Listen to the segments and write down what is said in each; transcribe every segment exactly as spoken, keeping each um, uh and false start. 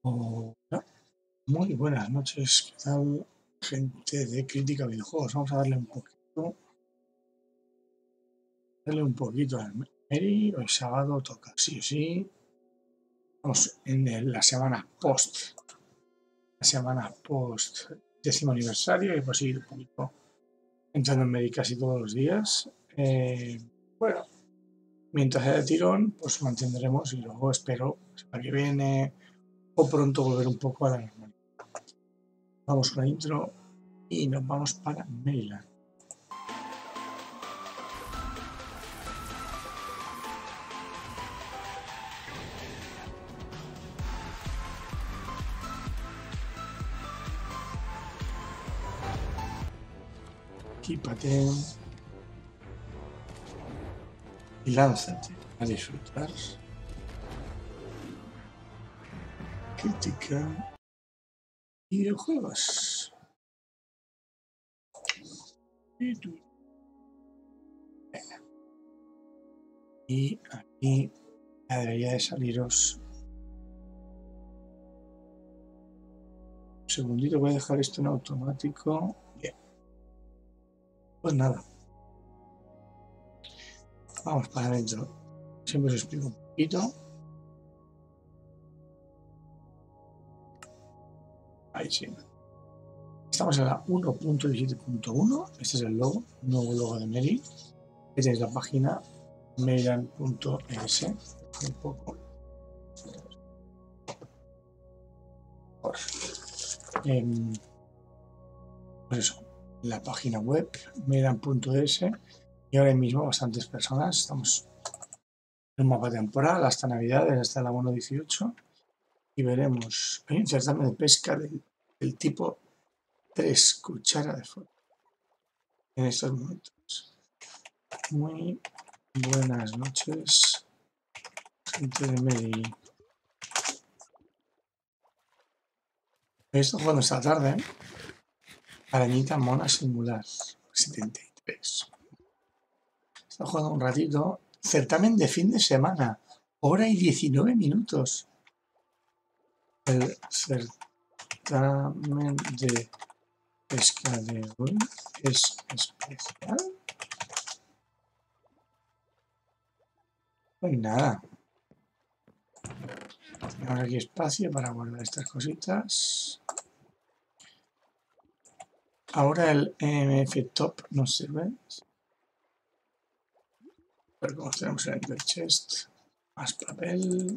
Hola, muy buenas noches, ¿qué tal, gente de Crítica Videojuegos? Vamos a darle un poquito, darle un poquito al Mary. Hoy sábado toca sí o sí. Vamos en el- la semana post, la semana post décimo aniversario, y pues ir un poquito entrando en Mary casi todos los días. Eh, bueno, mientras haya tirón, pues mantendremos y luego espero para que viene o pronto volver un poco a la normalidad. Vamos con la intro y nos vamos para Maryland. Equípate y lánzate a disfrutar. Crítica videojuegos. Y tú- Y aquí ya debería de saliros. Un segundito, voy a dejar esto en automático. Bien. Pues nada. Vamos para adentro. Siempre os explico un poquito. Ahí sí. Estamos en la uno punto diecisiete punto uno. Este es el logo, nuevo logo de Mary. Esta es la página maryland punto es. Un poco. Eh, pues eso, la página web maryland punto es, y ahora mismo bastantes personas. Estamos en un mapa temporal hasta Navidades, hasta la uno dieciocho, y veremos. Hay un certamen de pesca del, del tipo tres cuchara de fuego en estos momentos. Muy buenas noches, gente de Mary. Esto jugando esta tarde, ¿eh? Arañita Mona Singular setenta y tres. Está jugando un ratito. Certamen de fin de semana, hora y diecinueve minutos. El certamen de pesca de hoy es especial. Pues nada. Tenemos aquí espacio para guardar estas cositas. Ahora el E M F Top nos sirve. Pero como tenemos el Ender Chest, más papel.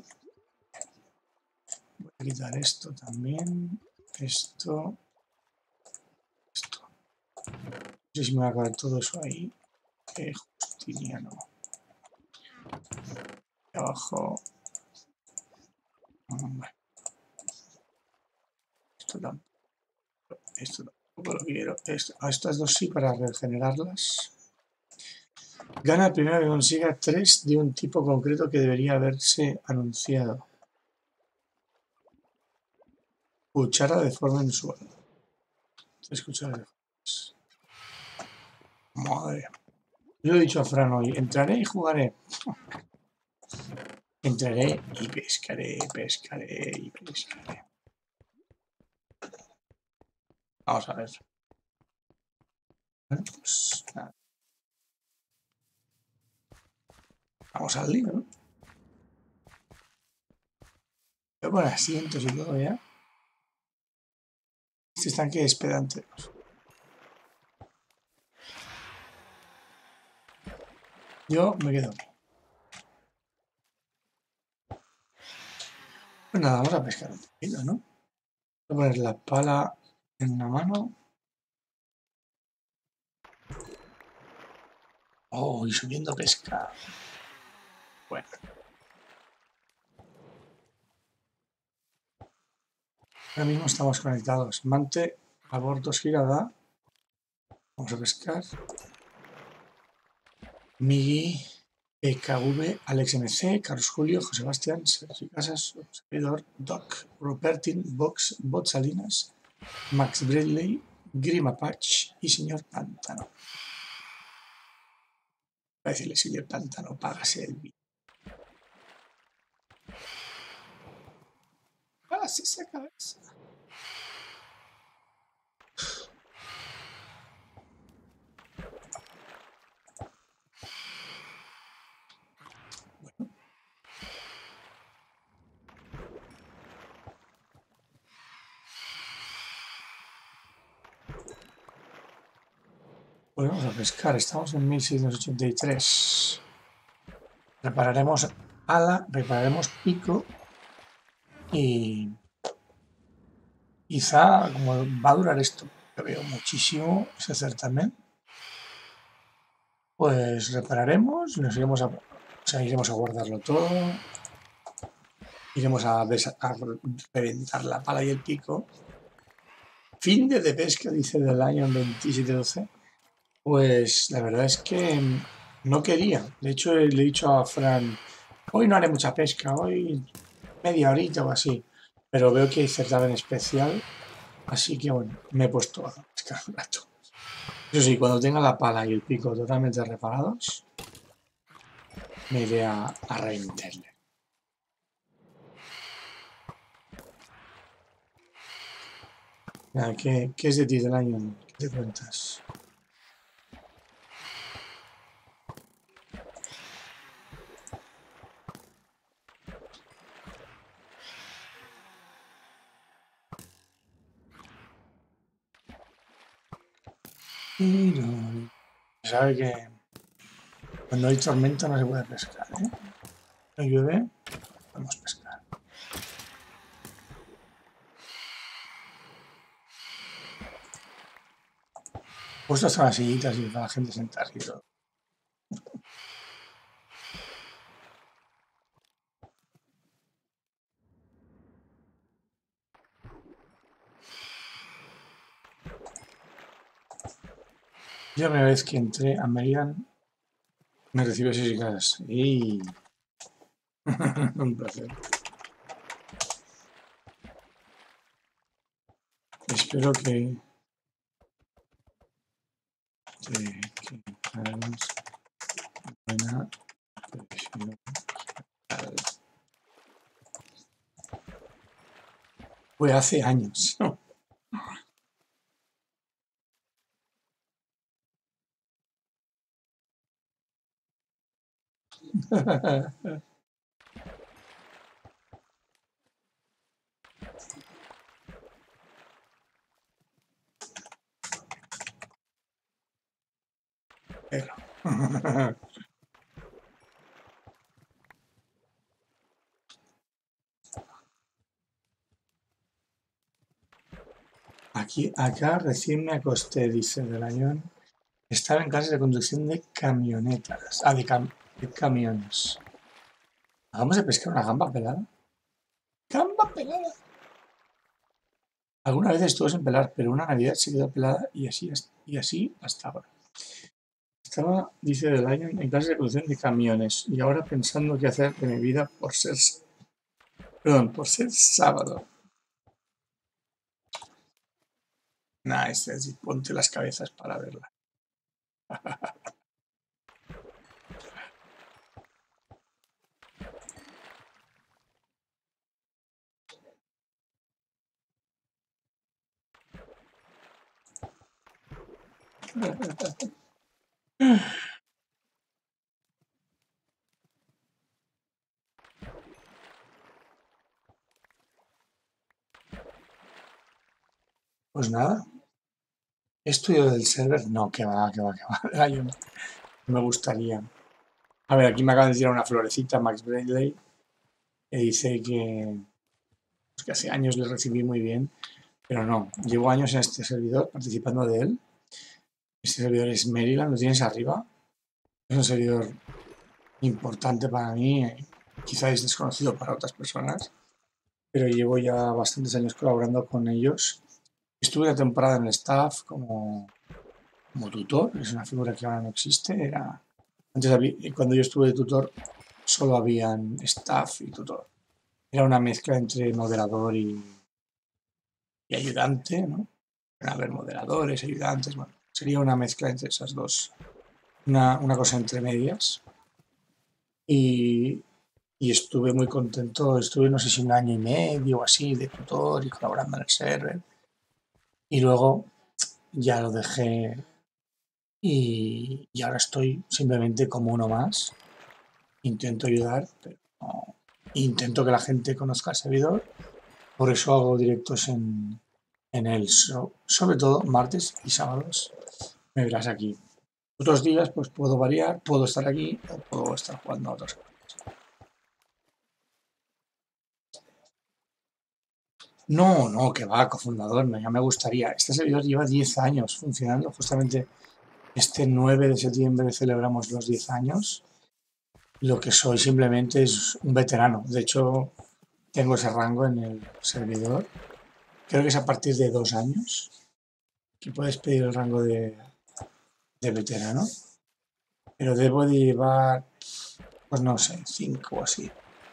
Voy a quitar esto también. Esto. Esto. No sé si me va a acabar todo eso ahí. Que Justiniano. Y abajo. Bueno. Esto tampoco. Esto tampoco lo quiero. Esto, a estas dos sí, para regenerarlas. Gana el primero que consiga tres de un tipo concreto que debería haberse anunciado. Cuchara de forma inusual. Tres cucharas de forma. Madre. Yo he dicho a Fran hoy, entraré y jugaré. Entraré y pescaré, pescaré y pescaré. Vamos a ver. Bueno, pues nada. Vamos al lío, ¿no? Voy a poner asientos y todo ya. Este estanque es pedante. Yo me quedo aquí. Pues nada, vamos a pescar un poquito, ¿no? Voy a poner la pala en una mano. Oh, y subiendo a pescar. Bueno. Ahora mismo estamos conectados. Mante a bordo girada. Vamos a pescar. Migi, P K V, Alex M C, Carlos Julio, José Sebastián, Sergio Casas, servidor, Doc, Rupertin, Vox, Bot Salinas, Max Bradley, Grima Patch y Señor Pantano. Voy a decirle, Señor Pantano, págase el vídeo. ¡Casi esa cabeza! Pues vamos a pescar, estamos en mil seiscientos ochenta y tres. Repararemos ala, repararemos pico y quizá, como va a durar esto, que veo muchísimo ese certamen, pues repararemos y nos iremos a, o sea, iremos a guardarlo todo, iremos a, a reventar la pala y el pico. Fin de, de pesca, dice del año veintisiete doce. Pues la verdad es que no quería. De hecho, le he dicho a Fran, hoy no haré mucha pesca, hoy media horita o así. Pero veo que hay certamen especial, así que bueno, me he puesto a pescar un rato. Eso sí, cuando tenga la pala y el pico totalmente reparados, me iré a, a reventarle. ¿Qué, ¿Qué es de ti del año? ¿Qué te cuentas? Sabe que cuando hay tormenta no se puede pescar, ¿eh? No llueve, podemos pescar. Puesto hasta las sillitas y para la gente sentarse y todo. Yo la primera vez que entré a Meridian me recibió seis gas y un placer. Espero que, que, que hagamos buena previsión. Fue hace años. Pero. Aquí, acá recién me acosté, dice Delañón. Estaba en clases de conducción de camionetas. Ah, de, cam de camiones. ¿Vamos a pescar una gamba pelada? ¡Gamba pelada! Alguna vez estuvo sin pelar, pero una Navidad se quedó pelada y así, y así hasta ahora. Estaba, dice Delañón, en clases de conducción de camiones y ahora pensando qué hacer de mi vida por ser... Perdón, por ser sábado. Nah, es decir, ponte las cabezas para verla. Pues nada. Estudio del server, no, que va, que va, que va. Yo no me gustaría. A ver, aquí me acaban de tirar una florecita, Max Bradley, que dice que, pues que hace años le recibí muy bien, pero no, llevo años en este servidor participando de él. Este servidor es Maryland, lo tienes arriba. Es un servidor importante para mí, quizá es desconocido para otras personas, pero llevo ya bastantes años colaborando con ellos. Estuve una temporada en el staff como, como tutor, es una figura que ahora no existe. Era, antes había, cuando yo estuve de tutor solo habían staff y tutor. Era una mezcla entre moderador y, y ayudante, ¿no? Van a haber moderadores, ayudantes, bueno, sería una mezcla entre esas dos, una, una cosa entre medias. Y y estuve muy contento, estuve no sé si un año y medio o así de tutor y colaborando en el server, y luego ya lo dejé y, y ahora estoy simplemente como uno más. Intento ayudar, pero no. Intento que la gente conozca el servidor, por eso hago directos en, en él, so- sobre todo martes y sábados. Me verás aquí. Otros días pues puedo variar, puedo estar aquí o puedo estar jugando a otras cosas. No, no, que va, cofundador, no, ya me gustaría. Este servidor lleva diez años funcionando, justamente este nueve de septiembre celebramos los diez años. Lo que soy simplemente es un veterano. De hecho, tengo ese rango en el servidor. Creo que es a partir de dos años que puedes pedir el rango de, de veterano. Pero debo de llevar, pues no sé, cinco o así.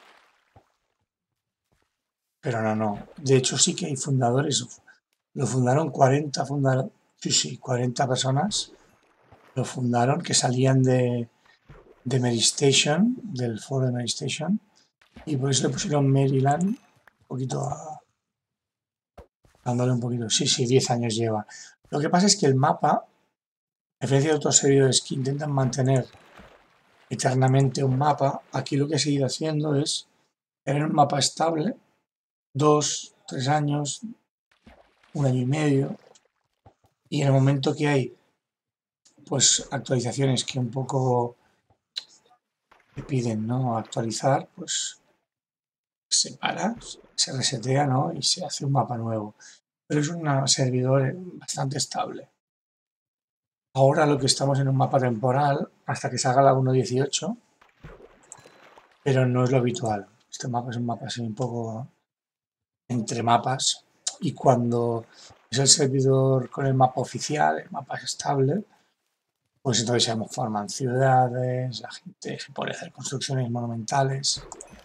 Pero no, no. De hecho, sí que hay fundadores. Lo fundaron cuarenta, fundaron, sí, sí, cuarenta personas. Lo fundaron que salían de, de Medistation, del foro de Medistation. Y por eso le pusieron Maryland, un poquito a, dándole un poquito. Sí, sí, diez años lleva. Lo que pasa es que el mapa, a diferencia de otros servidores que intentan mantener eternamente un mapa, aquí lo que he seguido haciendo es tener un mapa estable, dos, tres años, un año y medio, y en el momento que hay pues actualizaciones que un poco te piden, ¿no? Actualizar, pues se para, se resetea, ¿no? Y se hace un mapa nuevo. Pero es un servidor bastante estable. Ahora lo que estamos en un mapa temporal hasta que salga la uno punto dieciocho, pero no es lo habitual. Este mapa es un mapa así un poco entre mapas, y cuando es el servidor con el mapa oficial, el mapa es estable, pues entonces se forman ciudades, la gente se puede hacer construcciones monumentales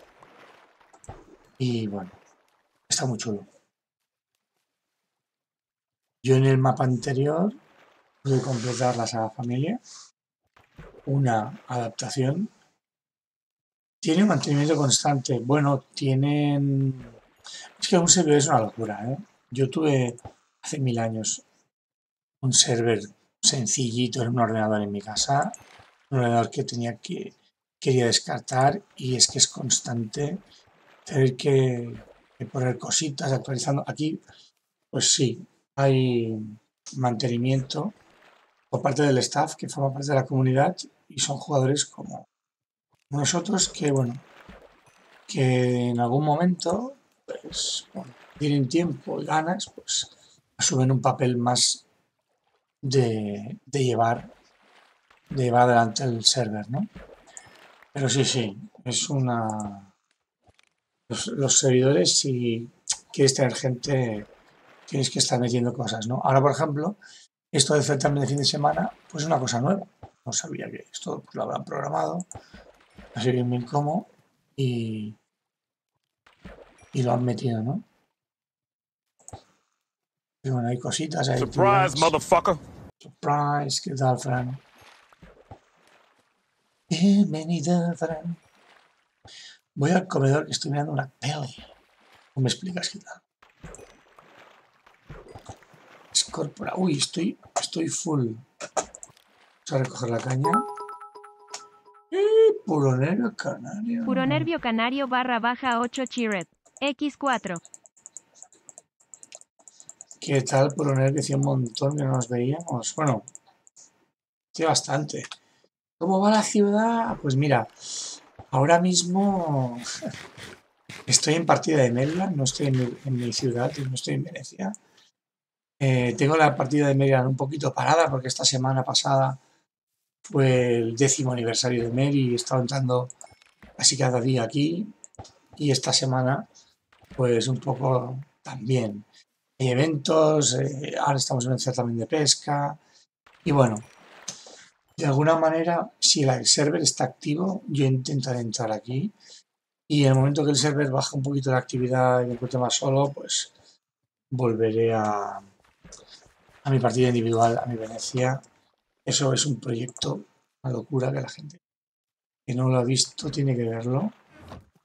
y bueno, está muy chulo. Yo en el mapa anterior pude completar la saga Familia, una adaptación. Tiene un mantenimiento constante. Bueno, tienen... Es que un servidor es una locura, ¿eh? Yo tuve hace mil años un server sencillito en un ordenador en mi casa, un ordenador que tenía que quería descartar, y es que es constante tener que, que poner cositas, actualizando. Aquí, pues sí, hay mantenimiento por parte del staff que forma parte de la comunidad y son jugadores como nosotros que, bueno, que en algún momento, pues, bueno, tienen tiempo y ganas, pues asumen un papel más de, de llevar, de llevar adelante el server, ¿no? Pero sí, sí, es una... Los, los servidores, si quieres tener gente, tienes que estar metiendo cosas, ¿no? Ahora, por ejemplo, esto de certamen de fin de semana, pues es una cosa nueva. No sabía que esto pues, lo habrán programado, no sé bien bien cómo, y, y lo han metido, ¿no? Y bueno, hay cositas, hay Surprise, actividades. motherfucker. Surprise, ¿qué tal, Fran? Bienvenida, Fran. Voy al comedor que estoy mirando una peli. ¿Cómo me explicas qué tal? Es corpora. Uy, estoy, estoy full. Vamos a recoger la caña. Eh, puro negro canario. Puro nervio canario barra baja ocho Chiret. equis cuatro. ¿Qué tal, puro negro? Hacía un montón que no nos veíamos. Bueno, sí, bastante. ¿Cómo va la ciudad? Pues mira, ahora mismo estoy en partida de Maryland, no estoy en mi, en mi ciudad, no estoy en Venecia. Eh, tengo la partida de Maryland un poquito parada porque esta semana pasada fue el décimo aniversario de Mary y he estado entrando casi cada día aquí, y esta semana pues un poco también. Hay eventos, eh, ahora estamos en el certamen de pesca y bueno, de alguna manera si el server está activo yo intentaré entrar aquí, y en el momento que el server baja un poquito la actividad y me encuentre más solo, pues volveré a, a mi partida individual, a mi Venecia. Eso es un proyecto, una locura, que la gente que no lo ha visto tiene que verlo.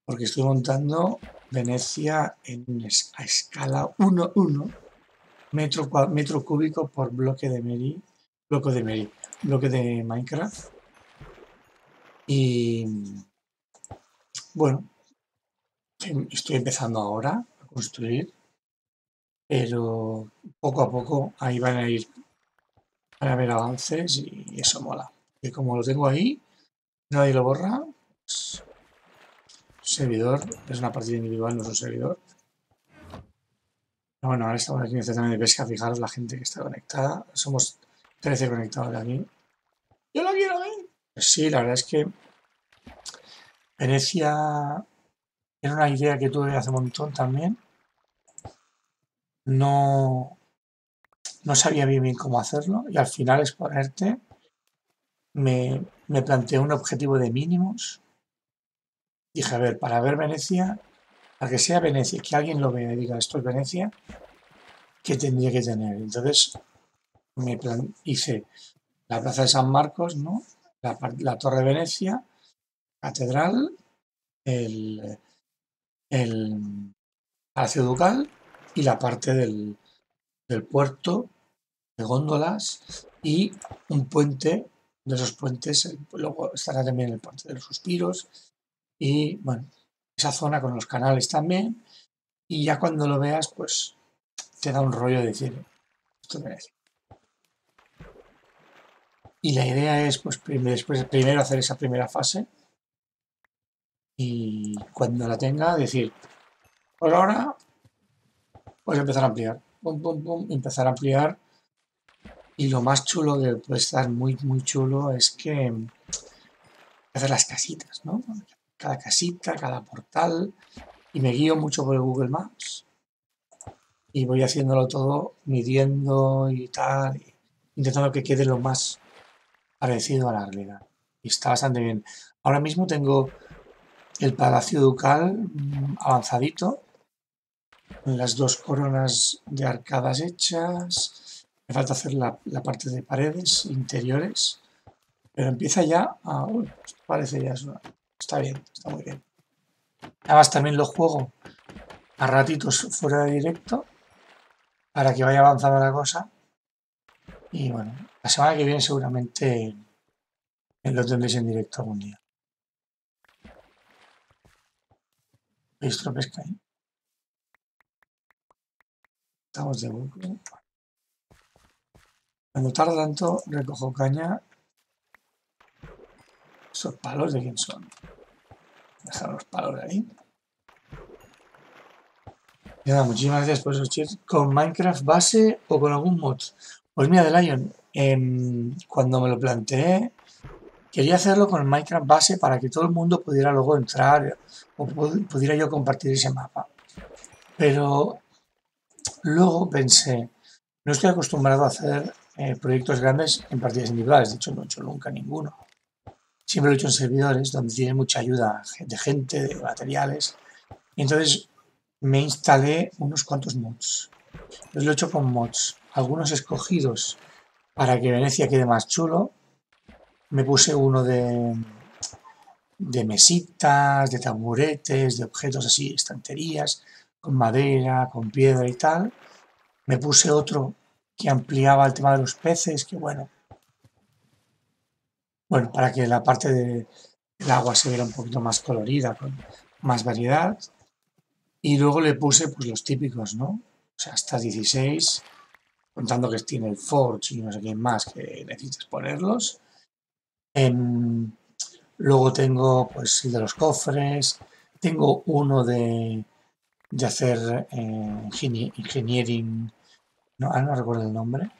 porque estoy montando Venecia en es- a escala uno uno, metro, cua- metro cúbico por bloque de Meri, bloque de Meri, bloque de Minecraft. Y bueno, em- estoy empezando ahora a construir, pero poco a poco ahí van a ir, van a haber avances y eso mola. Y como lo tengo ahí, nadie lo borra, pues, servidor, es una partida individual, no es un servidor. Bueno, ahora estamos aquí en el certamen de pesca, fijaros la gente que está conectada. Somos trece conectados de aquí. ¡Yo la quiero ver! Pues sí, la verdad es que Venecia era una idea que tuve hace un montón también. No, no sabía bien, bien cómo hacerlo y al final exponerte me, me planteé un objetivo de mínimos. Dije, a ver, para ver Venecia, para que sea Venecia, que alguien lo vea y diga esto es Venecia, ¿qué tendría que tener? Entonces me plan- hice la Plaza de San Marcos, ¿no? La, par- la Torre de Venecia, Catedral, el, el Palacio Ducal y la parte del, del puerto de góndolas y un puente, de esos puentes, el- luego estará también el puente de los Suspiros y bueno, esa zona con los canales también y ya cuando lo veas pues te da un rollo de decir, esto es Venecia. Y la idea es pues prim- después primero hacer esa primera fase y cuando la tenga decir, pues ahora pues empezar a ampliar, pum, pum, pum, empezar a ampliar y lo más chulo que puede estar muy, muy chulo es que hacer las casitas, ¿no? Cada casita, cada portal y me guío mucho por el Google Maps y voy haciéndolo todo midiendo y tal, y intentando que quede lo más parecido a la realidad. Y está bastante bien. Ahora mismo tengo el Palacio Ducal mm, avanzadito, las dos coronas de arcadas hechas, me falta hacer la, la parte de paredes interiores, pero empieza ya a... uy, esto parece ya... es una- está bien, está muy bien. Además también lo juego a ratitos fuera de directo para que vaya avanzando la cosa. Y bueno, la semana que viene seguramente lo tendréis en directo algún día. Registro pesca ahí. Estamos de bucle. Cuando tarda tanto, recojo caña. ¿Esos palos de quién son? Dejar los palos de ahí. Y nada, muchísimas gracias por esos chats. ¿Con Minecraft base o con algún mod? Pues mira, The Lion, em, cuando me lo planteé, quería hacerlo con el Minecraft base para que todo el mundo pudiera luego entrar o pu- pudiera yo compartir ese mapa. Pero luego pensé, no estoy acostumbrado a hacer eh, proyectos grandes en partidas individuales, de hecho no he hecho nunca ninguno. Siempre lo he hecho en servidores donde tiene mucha ayuda de gente, de materiales. Y entonces me instalé unos cuantos mods. Entonces lo he hecho con mods, algunos escogidos para que Venecia quede más chulo. Me puse uno de, de mesitas, de taburetes, de objetos así, estanterías, con madera, con piedra y tal. Me puse otro que ampliaba el tema de los peces, que bueno, bueno, para que la parte de- del agua se viera un poquito más colorida, con más variedad. Y luego le puse pues los típicos, ¿no? O sea, hasta dieciséis, contando que tiene el Forge y no sé quién más que necesites ponerlos. Em, luego tengo pues el de los cofres, tengo uno de, de hacer eh, ingenie- engineering, no, ahora no recuerdo el nombre.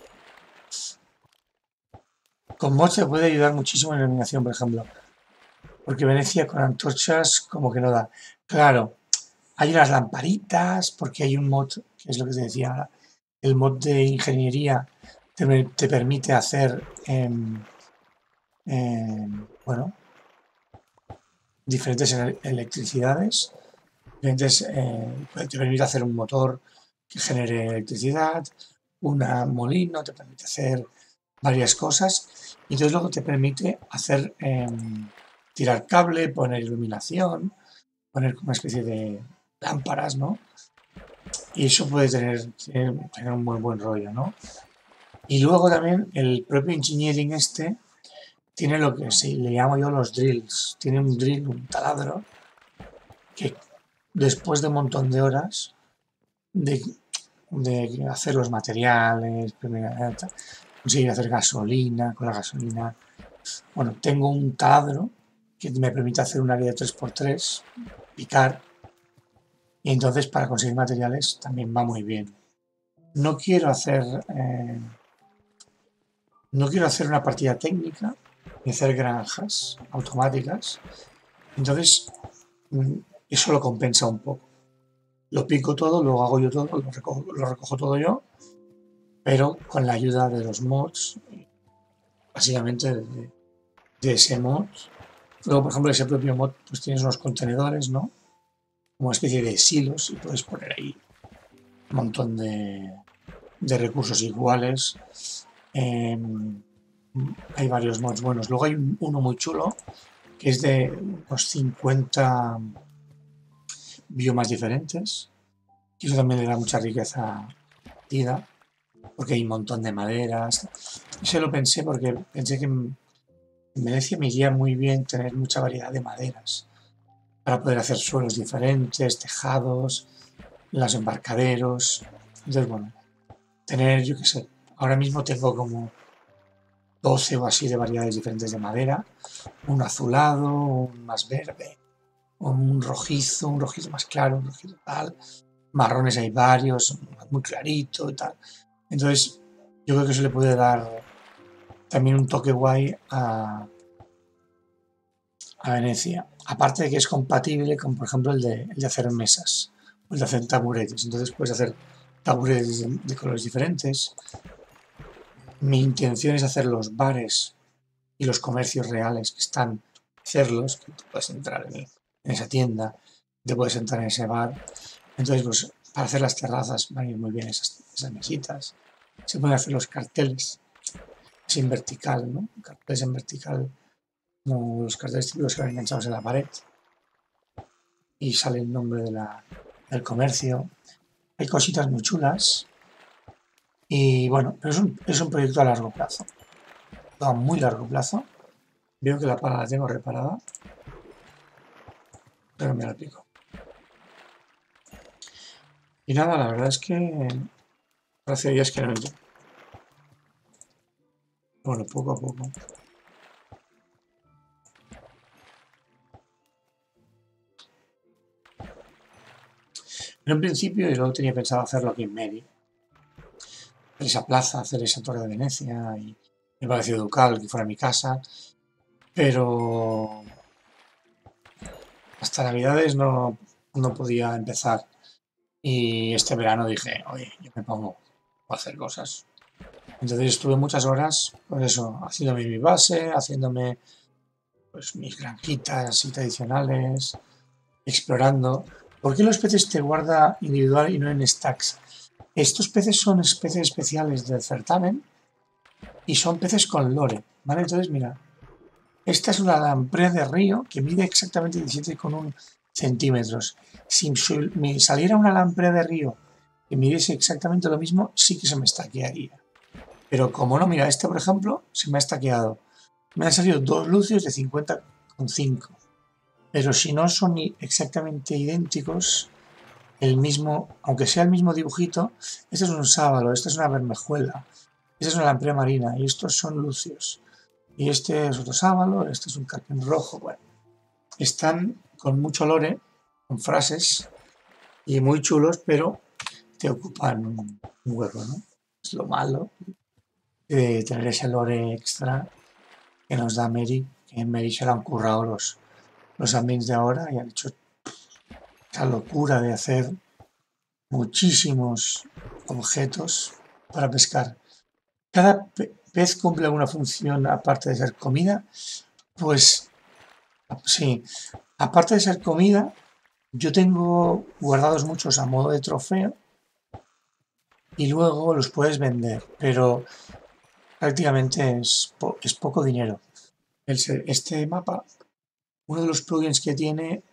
Con mods se puede ayudar muchísimo en la iluminación, por ejemplo, porque Venecia con antorchas como que no da. Claro, hay unas lamparitas, porque hay un mod, que es lo que te decía, el mod de ingeniería te, te permite hacer, em, em, bueno, diferentes ele- electricidades, diferentes, eh, te permite hacer un motor que genere electricidad, un molino, te permite hacer varias cosas, y entonces luego te permite hacer, em, tirar cable, poner iluminación, poner como una especie de lámparas, ¿no? Y eso puede tener, tener, tener un muy buen rollo, ¿no? Y luego también el propio engineering este tiene lo que sí, le llamo yo los drills. Tiene un drill, un taladro, que después de un montón de horas de, de hacer los materiales, conseguir hacer gasolina, con la gasolina. Bueno, tengo un taladro que me permite hacer un área de tres por tres, picar, y entonces para conseguir materiales también va muy bien. No quiero hacer eh, no quiero hacer una partida técnica ni hacer granjas automáticas, entonces eso lo compensa un poco. Lo pico todo, lo hago yo todo, lo recojo, lo recojo todo yo, pero con la ayuda de los mods, básicamente de, de ese mod. Luego, por ejemplo, ese propio mod, pues tienes unos contenedores, ¿no? Como una especie de silos y puedes poner ahí un montón de, de recursos iguales. Eh, hay varios mods buenos. Luego hay un, uno muy chulo que es de unos cincuenta biomas diferentes. Y eso también le da mucha riqueza a la partida, porque hay un montón de maderas. Eso lo pensé porque pensé que en Venecia me iría muy bien tener mucha variedad de maderas para poder hacer suelos diferentes, tejados, los embarcaderos. Entonces, bueno, tener, yo qué sé, ahora mismo tengo como doce o así de variedades diferentes de madera, un azulado, un más verde, un rojizo, un rojizo más claro, un rojizo tal, marrones hay varios, muy clarito y tal. Entonces, yo creo que eso le puede dar también un toque guay a, a Venecia. Aparte de que es compatible con, por ejemplo, el de, el de hacer mesas o el de hacer taburetes. Entonces puedes hacer taburetes de, de colores diferentes. Mi intención es hacer los bares y los comercios reales que están, hacerlos, que tú puedes entrar en, en esa tienda, te puedes entrar en ese bar. Entonces, pues para hacer las terrazas van a ir muy bien esas, esas mesitas. Se pueden hacer los carteles, es en vertical, ¿no? Carteles en vertical, como los carteles típicos que van enganchados en la pared y sale el nombre de la, del comercio. Hay cositas muy chulas y bueno, pero es un, es un proyecto a largo plazo, a muy largo plazo. Veo que la pala la tengo reparada, pero me la aplico. Y nada, la verdad es que hace días que no entro. Bueno, poco a poco. En un principio yo luego tenía pensado hacerlo aquí en Meri. Hacer esa plaza, hacer esa torre de Venecia y el Palacio Ducal, que fuera mi casa. Pero hasta Navidades no, no podía empezar. Y este verano dije, oye, yo me pongo a hacer cosas. Entonces estuve muchas horas, pues eso, haciéndome mi base, haciéndome pues mis granjitas así tradicionales, explorando. ¿Por qué los peces te guarda individual y no en stacks? Estos peces son especies especiales del certamen y son peces con lore, ¿vale? Entonces, mira, esta es una lamprey de río que mide exactamente diecisiete coma uno centímetros. Si me saliera una lamprey de río que midiese exactamente lo mismo, sí que se me estaquearía. Pero como no, mira, este por ejemplo, se me ha estaqueado. Me han salido dos lucios de cincuenta coma cinco. Pero si no son exactamente idénticos, el mismo, aunque sea el mismo dibujito, este es un sábalo, esta es una bermejuela, esta es una lamprey marina y estos son lucios. Y este es otro sábalo, este es un carpín rojo. Bueno, están con mucho lore, con frases y muy chulos, pero te ocupan un, un hueco, ¿no? Es lo malo de tener ese lore extra que nos da Meri, que en Meri se lo han currado los, los admins de ahora y han hecho esa locura de hacer muchísimos objetos para pescar. Cada pe pez cumple alguna función aparte de ser comida, pues sí, aparte de ser comida, yo tengo guardados muchos a modo de trofeo y luego los puedes vender, pero prácticamente es, po es poco dinero. El, este mapa, uno de los plugins que tiene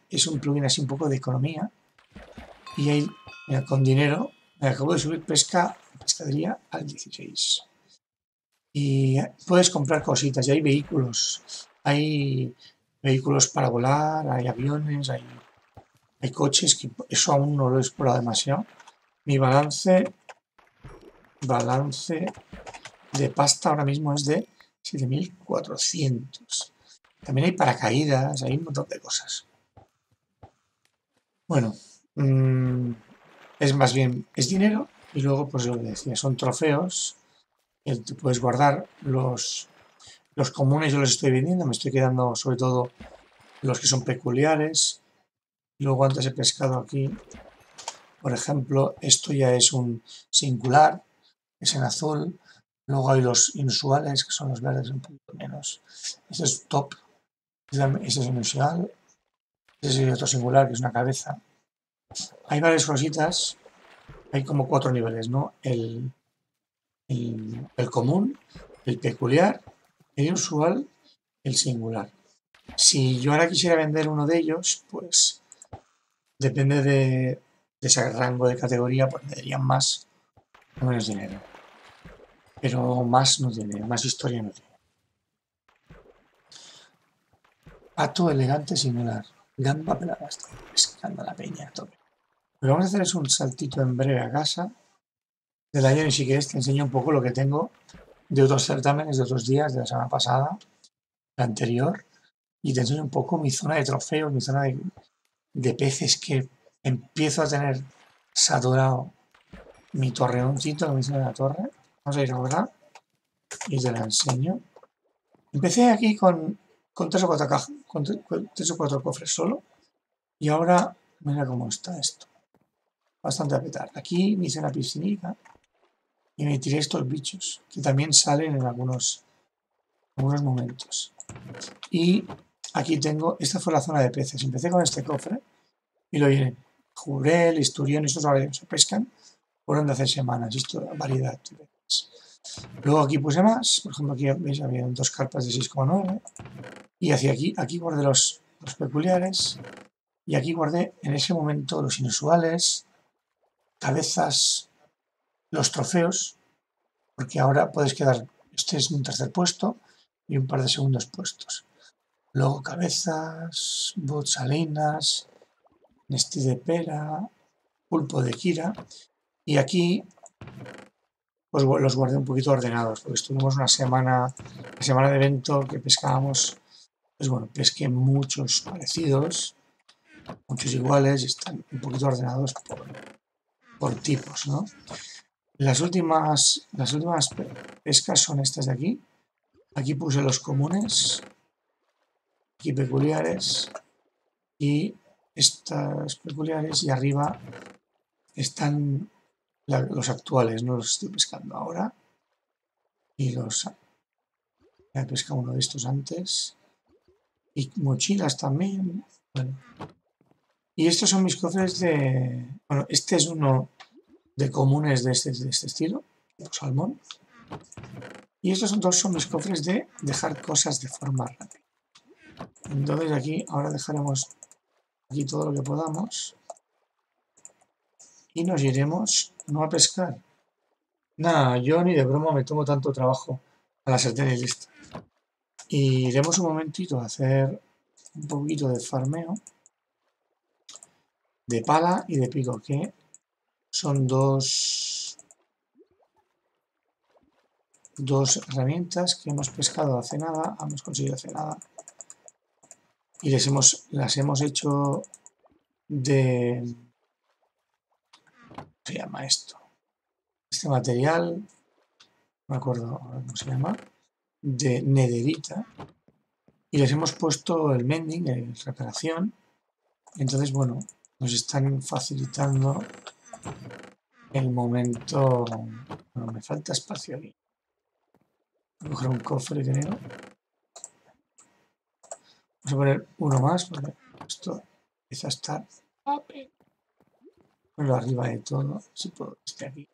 es un plugin así un poco de economía. Y ahí, mira, con dinero, me acabo de subir pesca, pescadería al dieciséis. Y puedes comprar cositas, y hay vehículos. Hay vehículos para volar, hay aviones, hay, hay coches, que eso aún no lo he explorado demasiado. Mi balance, balance de pasta ahora mismo es de siete mil cuatrocientos. También hay paracaídas, hay un montón de cosas. Bueno, mmm, es más bien, es dinero y luego, pues lo que decía, son trofeos que te puedes guardar. Los, los comunes yo los estoy vendiendo, me estoy quedando sobre todo los que son peculiares. Luego antes he pescado aquí, por ejemplo, esto ya es un singular, es en azul. Luego hay los inusuales, que son los verdes un poquito menos. Este es top, este es inusual. Este es otro singular, que es una cabeza. Hay varias cositas, hay como cuatro niveles, ¿no? El, el, el común, el peculiar, el inusual, el singular. Si yo ahora quisiera vender uno de ellos, pues depende de, de ese rango de categoría, pues me darían más o menos dinero. Pero más no tiene, más historia no tiene. Pato elegante singular. Gamba pelada. Estoy pescando la peña a tope. Lo que vamos a hacer es un saltito en breve a casa del año y si quieres te enseño un poco lo que tengo de otros certámenes de otros días, de la semana pasada, la anterior, y te enseño un poco mi zona de trofeos, mi zona de, de peces que empiezo a tener saturado mi torreoncito que me hice en la torre. Vamos a ir ahora y te la enseño. Empecé aquí con, con, tres, o cuatro cajas, con tres o cuatro cofres solo y ahora mira cómo está esto. Bastante a petar. Aquí me hice una piscinita y me tiré estos bichos que también salen en algunos, algunos momentos. Y aquí tengo, esta fue la zona de peces. Empecé con este cofre y lo llené. Jurel, Isturión, estos ahora se pescan. Fueron de hace semanas, esto variedad de peces. Luego aquí puse más, por ejemplo aquí veis había dos carpas de seis coma nueve y hacia aquí, aquí guardé los, los peculiares y aquí guardé en ese momento los inusuales, cabezas, los trofeos, porque ahora puedes quedar, este es un tercer puesto y un par de segundos puestos. Luego cabezas, botsalinas, nesti de pera, pulpo de Kira y aquí pues los guardé un poquito ordenados porque estuvimos una semana, la semana de evento que pescábamos, pues bueno, pesqué muchos parecidos, muchos iguales y están un poquito ordenados por, por tipos, ¿no? Las últimas, las últimas pescas son estas de aquí. Aquí puse los comunes, aquí peculiares y estas peculiares y arriba están la, los actuales, no los estoy pescando ahora. Y los he pescado uno de estos antes. Y mochilas también. Bueno. Y estos son mis cofres de... Bueno, este es uno de comunes de este, de este estilo, tipo salmón. Y estos son, dos son mis cofres de dejar cosas de forma rápida. Entonces aquí ahora dejaremos aquí todo lo que podamos. Y nos iremos no a pescar. Nada, yo ni de broma me tomo tanto trabajo a la sartén y listo. Y iremos un momentito a hacer un poquito de farmeo de pala y de pico, que son dos, dos herramientas que hemos pescado hace nada, hemos conseguido hace nada y les hemos, las hemos hecho de... ¿Cómo se llama esto? Este material, no me acuerdo cómo se llama, de nederita y les hemos puesto el mending, la reparación. Entonces, bueno, nos están facilitando el momento. Bueno, me falta espacio aquí. Voy a coger un cofre, creo. Vamos a poner uno más porque esto empieza a estar. Ponlo arriba de todo. Si puedo, este aquí.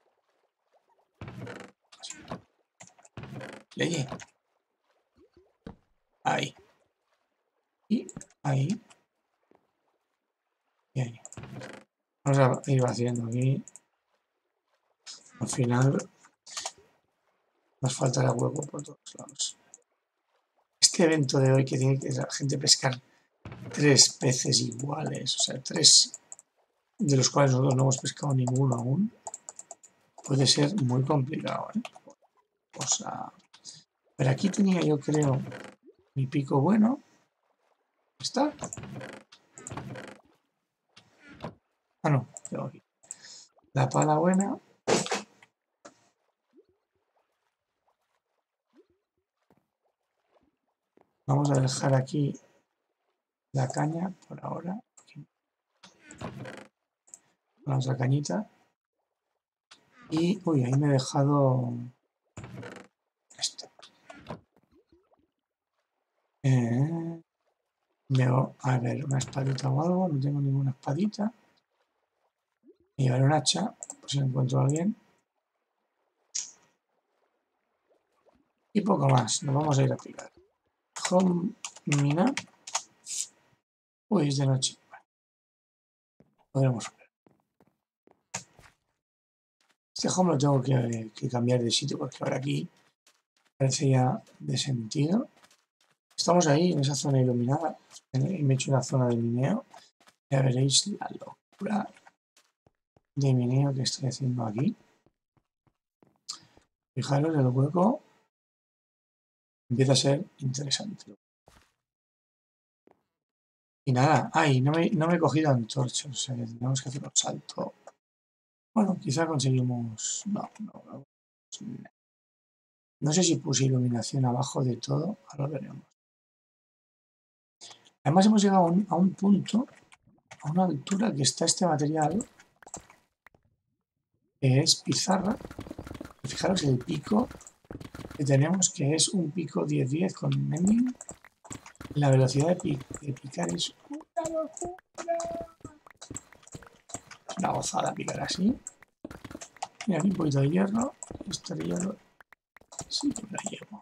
Leye. Ahí. Y ahí. Bien. Vamos a ir haciendo aquí. Al final nos faltará huevo por todos lados. Este evento de hoy que tiene que la gente pescar tres peces iguales, o sea, tres de los cuales nosotros no hemos pescado ninguno aún, puede ser muy complicado, ¿eh? O sea, pero aquí tenía yo creo mi pico bueno. ¿Está? Ah, no, tengo aquí. La pala buena. Vamos a dejar aquí la caña por ahora. Vamos a la cañita. Y, uy, ahí me he dejado esto. Eh, veo, a ver, una espadita o algo. No tengo ninguna espadita. Y llevaré un hacha, por si encuentro a alguien. Y poco más. Nos vamos a ir a picar. Home mina. Uy, es de noche. Podremos ver. Este home lo tengo que, que cambiar de sitio porque ahora aquí parece ya de sentido. Estamos ahí en esa zona iluminada. Me he hecho una zona de mineo. Ya veréis la locura de mineo que estoy haciendo aquí. Fijaros, el hueco empieza a ser interesante. Y nada, ay, no me, no me he cogido antorchas, o sea que tenemos que hacer un salto. Bueno, quizá conseguimos... No, no, no. No sé si puse iluminación abajo de todo, ahora lo veremos. Además hemos llegado a un, a un punto, a una altura que está este material, que es pizarra. Fijaros el pico que tenemos, que es un pico diez diez con mending. La velocidad de, pic de picar es una locura. Es una gozada picar así. Mira, aquí un poquito de hierro. Esto de hierro sí que me lo llevo.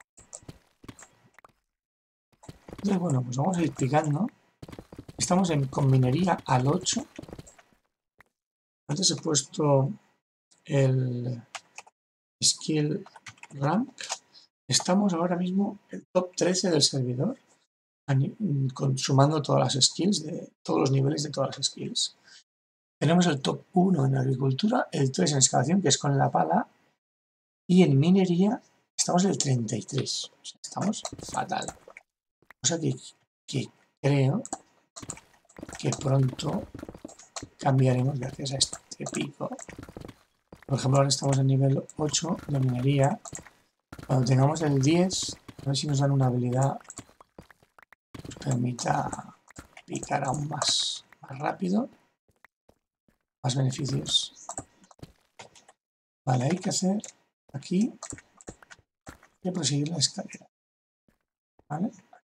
Entonces, bueno, pues vamos a ir picando. Estamos en, con minería al ocho. Antes he puesto el skill rank. Estamos ahora mismo en el top trece del servidor, consumando todas las skills, de todos los niveles de todas las skills. Tenemos el top uno en agricultura, el tres en excavación, que es con la pala, y en minería estamos en el treinta y tres. O sea, estamos fatal. Cosa que, que creo que pronto cambiaremos gracias a este pico. Por ejemplo, ahora estamos en nivel ocho de minería. Cuando tengamos el diez, a ver si nos dan una habilidad que nos permita picar aún más, más rápido, más beneficios. Vale, hay que hacer aquí, hay que proseguir la escalera. ¿Vale?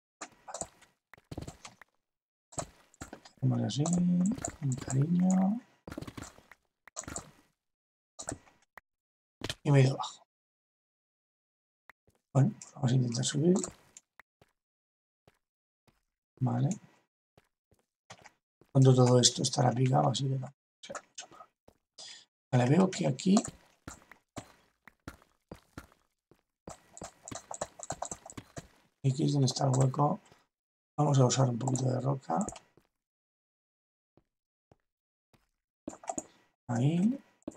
Hacemos así, con cariño. Y me he ido abajo. Bueno, vamos a intentar subir. Vale. Cuando todo esto estará picado, así que no. O sea, vale, veo que aquí aquí es donde está el hueco. Vamos a usar un poquito de roca. Ahí.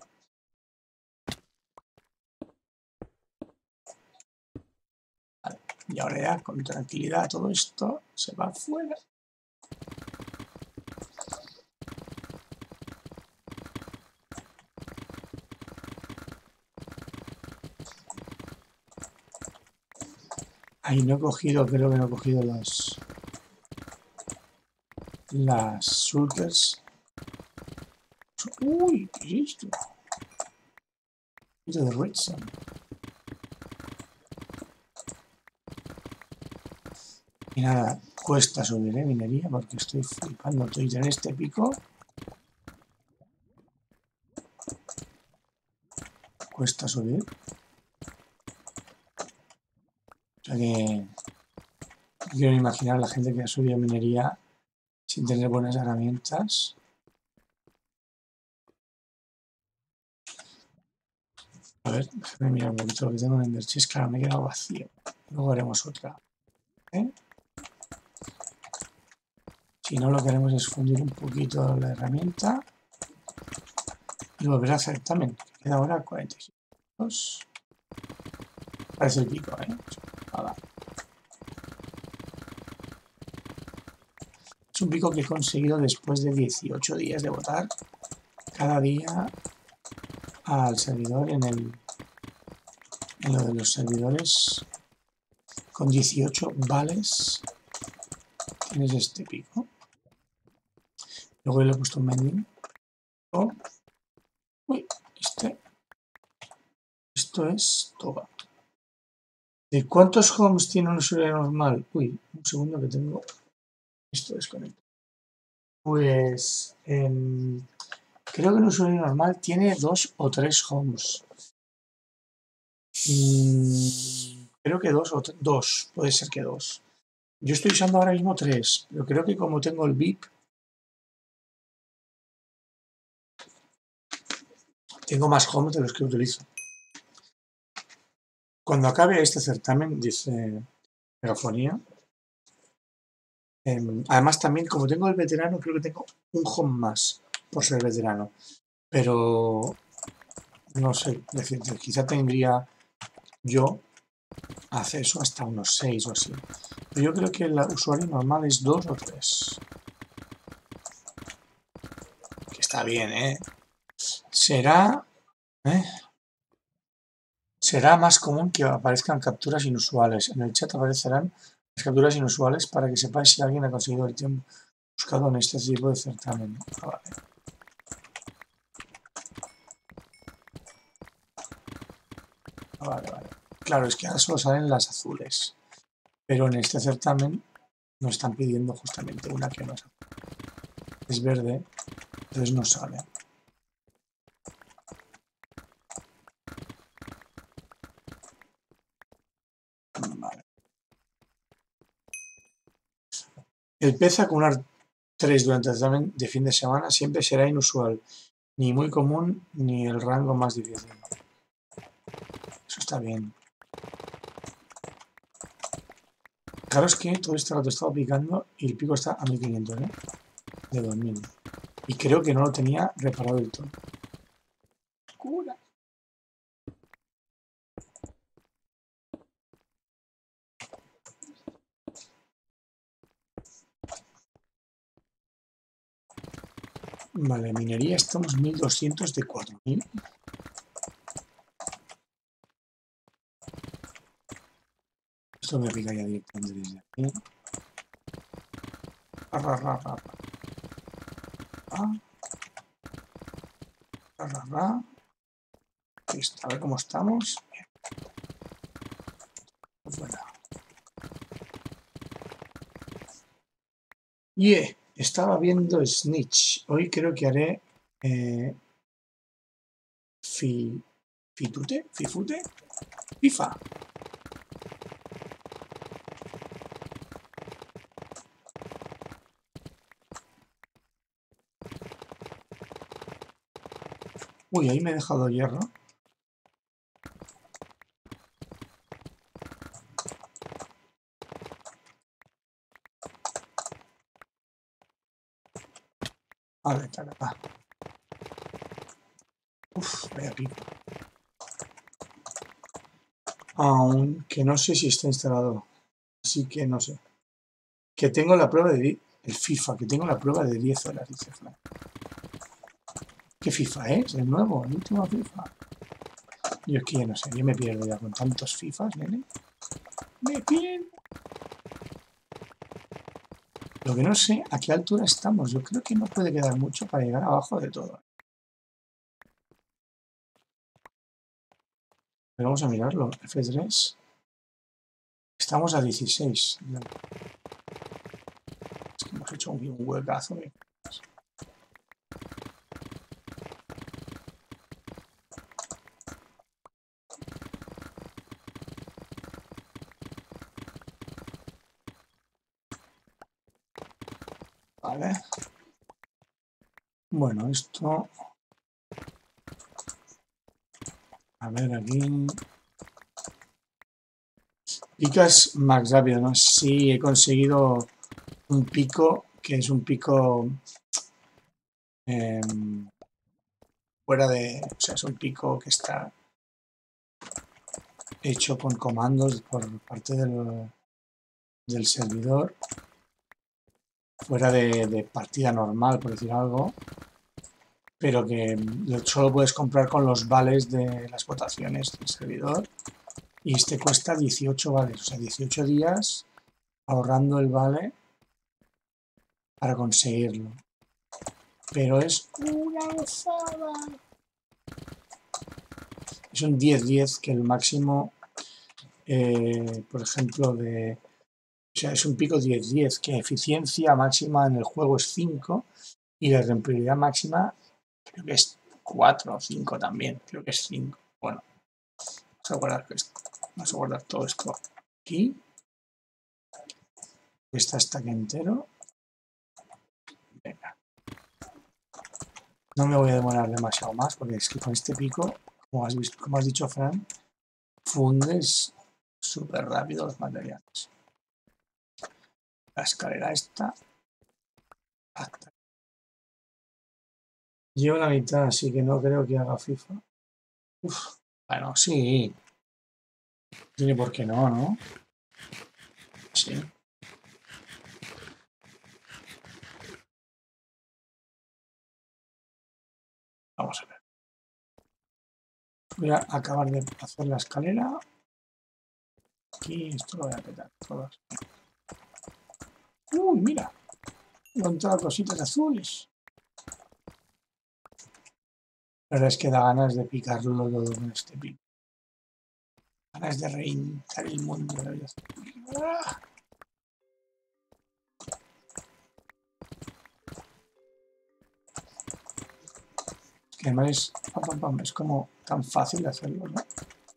Vale. Y ahora ya con tranquilidad todo esto se va afuera. Ahí no he cogido, creo que no he cogido las las shulkers. Uy, ¿qué es esto? Esto de redstone. Y nada, cuesta subir, ¿eh? Minería, porque estoy flipando. Estoy en este pico. Cuesta subir. O sea que quiero imaginar a la gente que ha subido minería sin tener buenas herramientas. A ver, déjame mirar un poquito lo que tengo en Ender Chest. Claro, me he quedado vacío. Luego haremos otra. ¿Eh? Si no, lo que haremos es fundir un poquito la herramienta y volver a hacer también. Queda ahora cuarenta y seis minutos. Parece el pico, ¿eh? Nada. Es un pico que he conseguido después de dieciocho días de votar cada día al servidor en el en lo de los servidores. Con dieciocho vales tienes este pico. Luego le he puesto un mending. Oh. Uy, este. Esto es Toba. ¿De cuántos homes tiene un usuario normal? Uy, un segundo que tengo esto desconectado. Pues eh, creo que un usuario normal tiene dos o tres homes. Mm, creo que dos o dos, puede ser que dos. Yo estoy usando ahora mismo tres, pero creo que como tengo el V I P, tengo más homes de los que utilizo. Cuando acabe este certamen, dice Megafonía, eh, además también como tengo el veterano, creo que tengo un home más por ser veterano, pero no sé decirte, quizá tendría yo acceso hasta unos seis o así. Pero yo creo que el usuario normal es dos o tres. Que está bien, ¿eh? Será... ¿eh? Será más común que aparezcan capturas inusuales. En el chat aparecerán las capturas inusuales para que sepáis si alguien ha conseguido el tiempo buscado en este tipo de certamen. Ah, vale. Ah, vale, vale. Claro, es que ahora solo salen las azules. Pero en este certamen nos están pidiendo justamente una que no es azul. Es verde, entonces no sale. Vale. El pez acumular tres durante el certamen de fin de semana siempre será inusual. Ni muy común, ni el rango más difícil. Eso está bien. Claro, es que todo este rato estaba picando y el pico está a mil quinientos, ¿eh? De dos mil. Y creo que no lo tenía reparado del todo. Cura. Vale, minería estamos mil doscientos de cuatro mil. Esto me pica ya directamente desde aquí. Ra, ra, ra, ra. Ah. Ra, ra, ra. Listo, a ver cómo estamos. Bien. Pues bueno. Yeah, estaba viendo Snitch. Hoy creo que haré eh, fi, Fitute, Fifute, FIFA. Uy, ahí me he dejado hierro. Vale, tal, va. Uf, vaya pico. Aunque no sé si está instalado. Así que no sé. Que tengo la prueba de... El FIFA, que tengo la prueba de diez horas, dice Flan. ¿Qué FIFA es? ¿El nuevo? ¿El último FIFA? Yo es que ya no sé, yo me pierdo ya con tantos FIFAs, nene. Me pierdo. Lo que no sé, ¿a qué altura estamos? Yo creo que no puede quedar mucho para llegar abajo de todo. Pero vamos a mirarlo. F tres. Estamos a dieciséis. Es que hemos hecho un huecazo. Vale. Bueno, esto... A ver, aquí... Picas más rápido, ¿no? Sí, he conseguido un pico que es un pico eh, fuera de... O sea, es un pico que está hecho con comandos por parte del, del servidor, fuera de, de partida normal, por decir algo, pero que solo puedes comprar con los vales de las votaciones del servidor. Y este cuesta dieciocho vales, o sea, dieciocho días ahorrando el vale para conseguirlo. Pero es una gozada. Es un diez diez, que el máximo, eh, por ejemplo, de... O sea, es un pico diez diez, que eficiencia máxima en el juego es cinco y la rentabilidad máxima creo que es cuatro o cinco también. Creo que es cinco. Bueno, vamos a guardar esto. Vamos a guardar todo esto aquí. Este stack entero. Venga. No me voy a demorar demasiado más porque es que con este pico, como has, visto, como has dicho, Fran, fundes súper rápido los materiales. La escalera esta. Hasta. Llevo la mitad, así que no creo que haga FIFA. Uf, bueno, sí. No tiene por qué no, ¿no? Sí. Vamos a ver. Voy a acabar de hacer la escalera. Aquí esto lo voy a petar todas. Uy, mira. He encontrado cositas azules. La verdad es que da ganas de picarlo todo con este pico. Ganas de reinventar el mundo. ¡Ah! Es que además es, pam, pam, es como tan fácil de hacerlo, ¿no?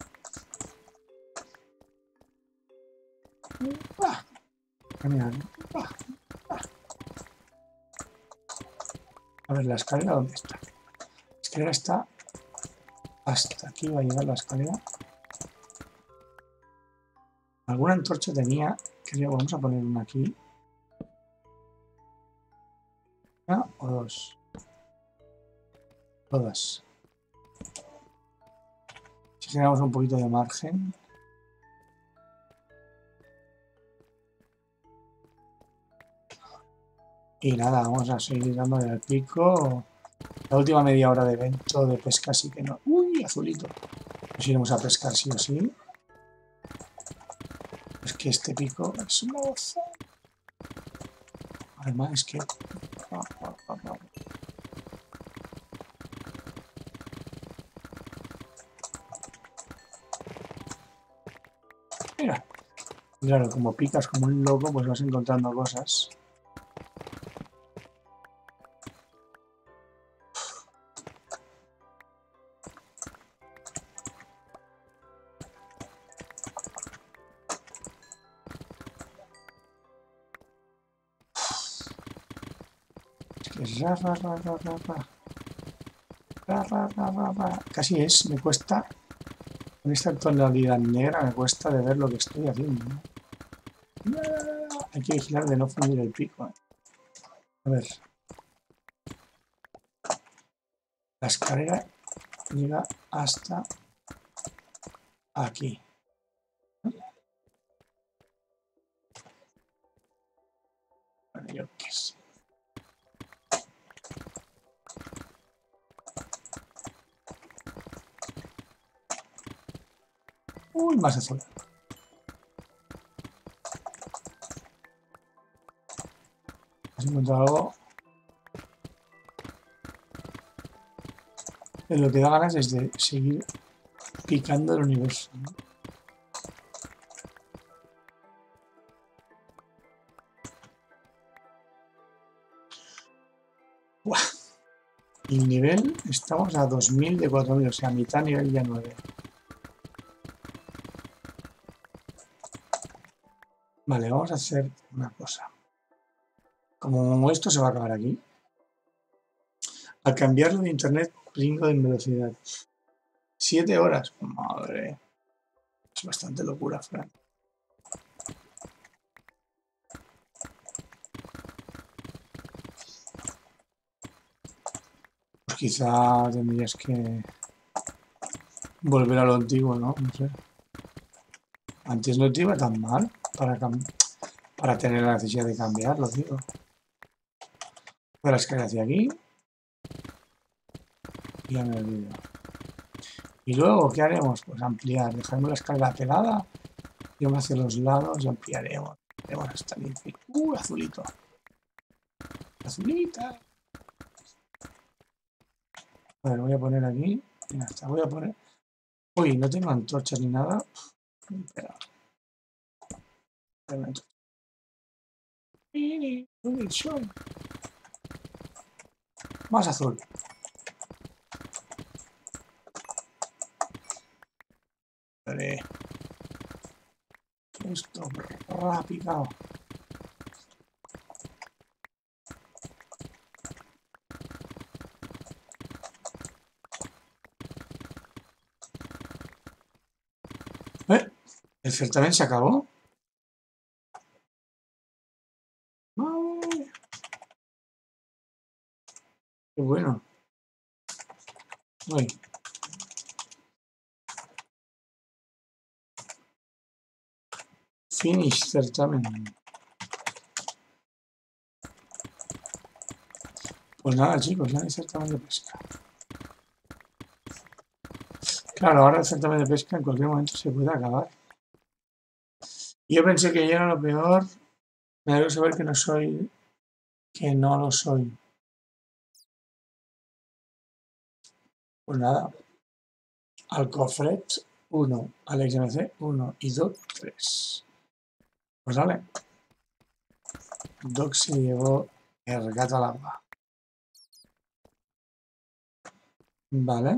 ¡Ah! Genial. ¡Ah! ¡Ah! A ver, la escalera, ¿dónde está? La escalera está hasta aquí, va a llegar la escalera. Alguna antorcha tenía, creo, vamos a poner una aquí. Una o dos. Todas. Si generamos un poquito de margen. Y nada, vamos a seguir dándole al pico. La última media hora de evento de pesca sí que no. Uy, azulito. Nos iremos a pescar sí o sí. Es que este pico es una goza. Además es que... Mira. Claro, como picas como un loco, pues vas encontrando cosas. Ra, ra, ra, ra, ra, ra. Ra, ra, ra, ra, ra. Casi es, me cuesta, con esta tonalidad negra me cuesta de ver lo que estoy haciendo, ¿no? Hay que vigilar de no fundir el pico, ¿eh? A ver. La escalera llega hasta aquí. Bueno, yo qué sé. Uy, más azul. ¿Has encontrado algo? Lo que da ganas es de seguir picando el universo, ¿no? ¡Buah! El nivel, estamos a dos mil de cuatro mil, o sea, mitad nivel ya nueve. Vale, vamos a hacer una cosa. Como esto se va a acabar aquí, al cambiarlo de internet, brinco en velocidad. Siete horas. Madre. Es bastante locura, Fran. Pues quizá tendrías que volver a lo antiguo, ¿no? No sé. Antes no te iba tan mal para, para tener la necesidad de cambiarlo, digo. Voy a la escalera hacia aquí. Y ya me olvido. Y luego, ¿qué haremos? Pues ampliar. Dejaremos la escalera pelada. Y vamos hacia los lados y ampliaremos. Haremos hasta el infinito. ¡Uh, azulito! ¡Azulita! A ver, voy a poner aquí. Y ya está. Voy a poner... Uy, no tengo antorchas ni nada. Espera. Más azul. Vale. Esto rápido. ¿Eh? ¿El certamen se acabó? ¡Ay! ¡Qué bueno! Uy. Finish certamen. Pues nada, chicos, ya hay certamen de pesca. Claro, ahora el certamen de pesca en cualquier momento se puede acabar. Yo pensé que ya era lo peor. Me debo saber que no soy... Que no lo soy. Pues nada. Alcofred uno, Alex M C uno y Doc tres. Pues vale. Doc se llevó el gato al agua. Vale.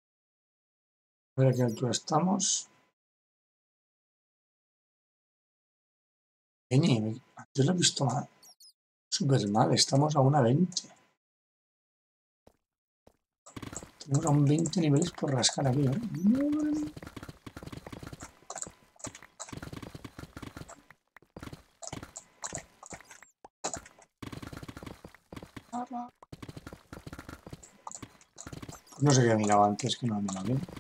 A ver a qué altura estamos. Peñi, antes lo he visto mal. Súper mal. Estamos a una veinte. Tenemos aún veinte niveles por rascar aquí, ¿eh? No sé qué he mirado antes, que no he mirado bien.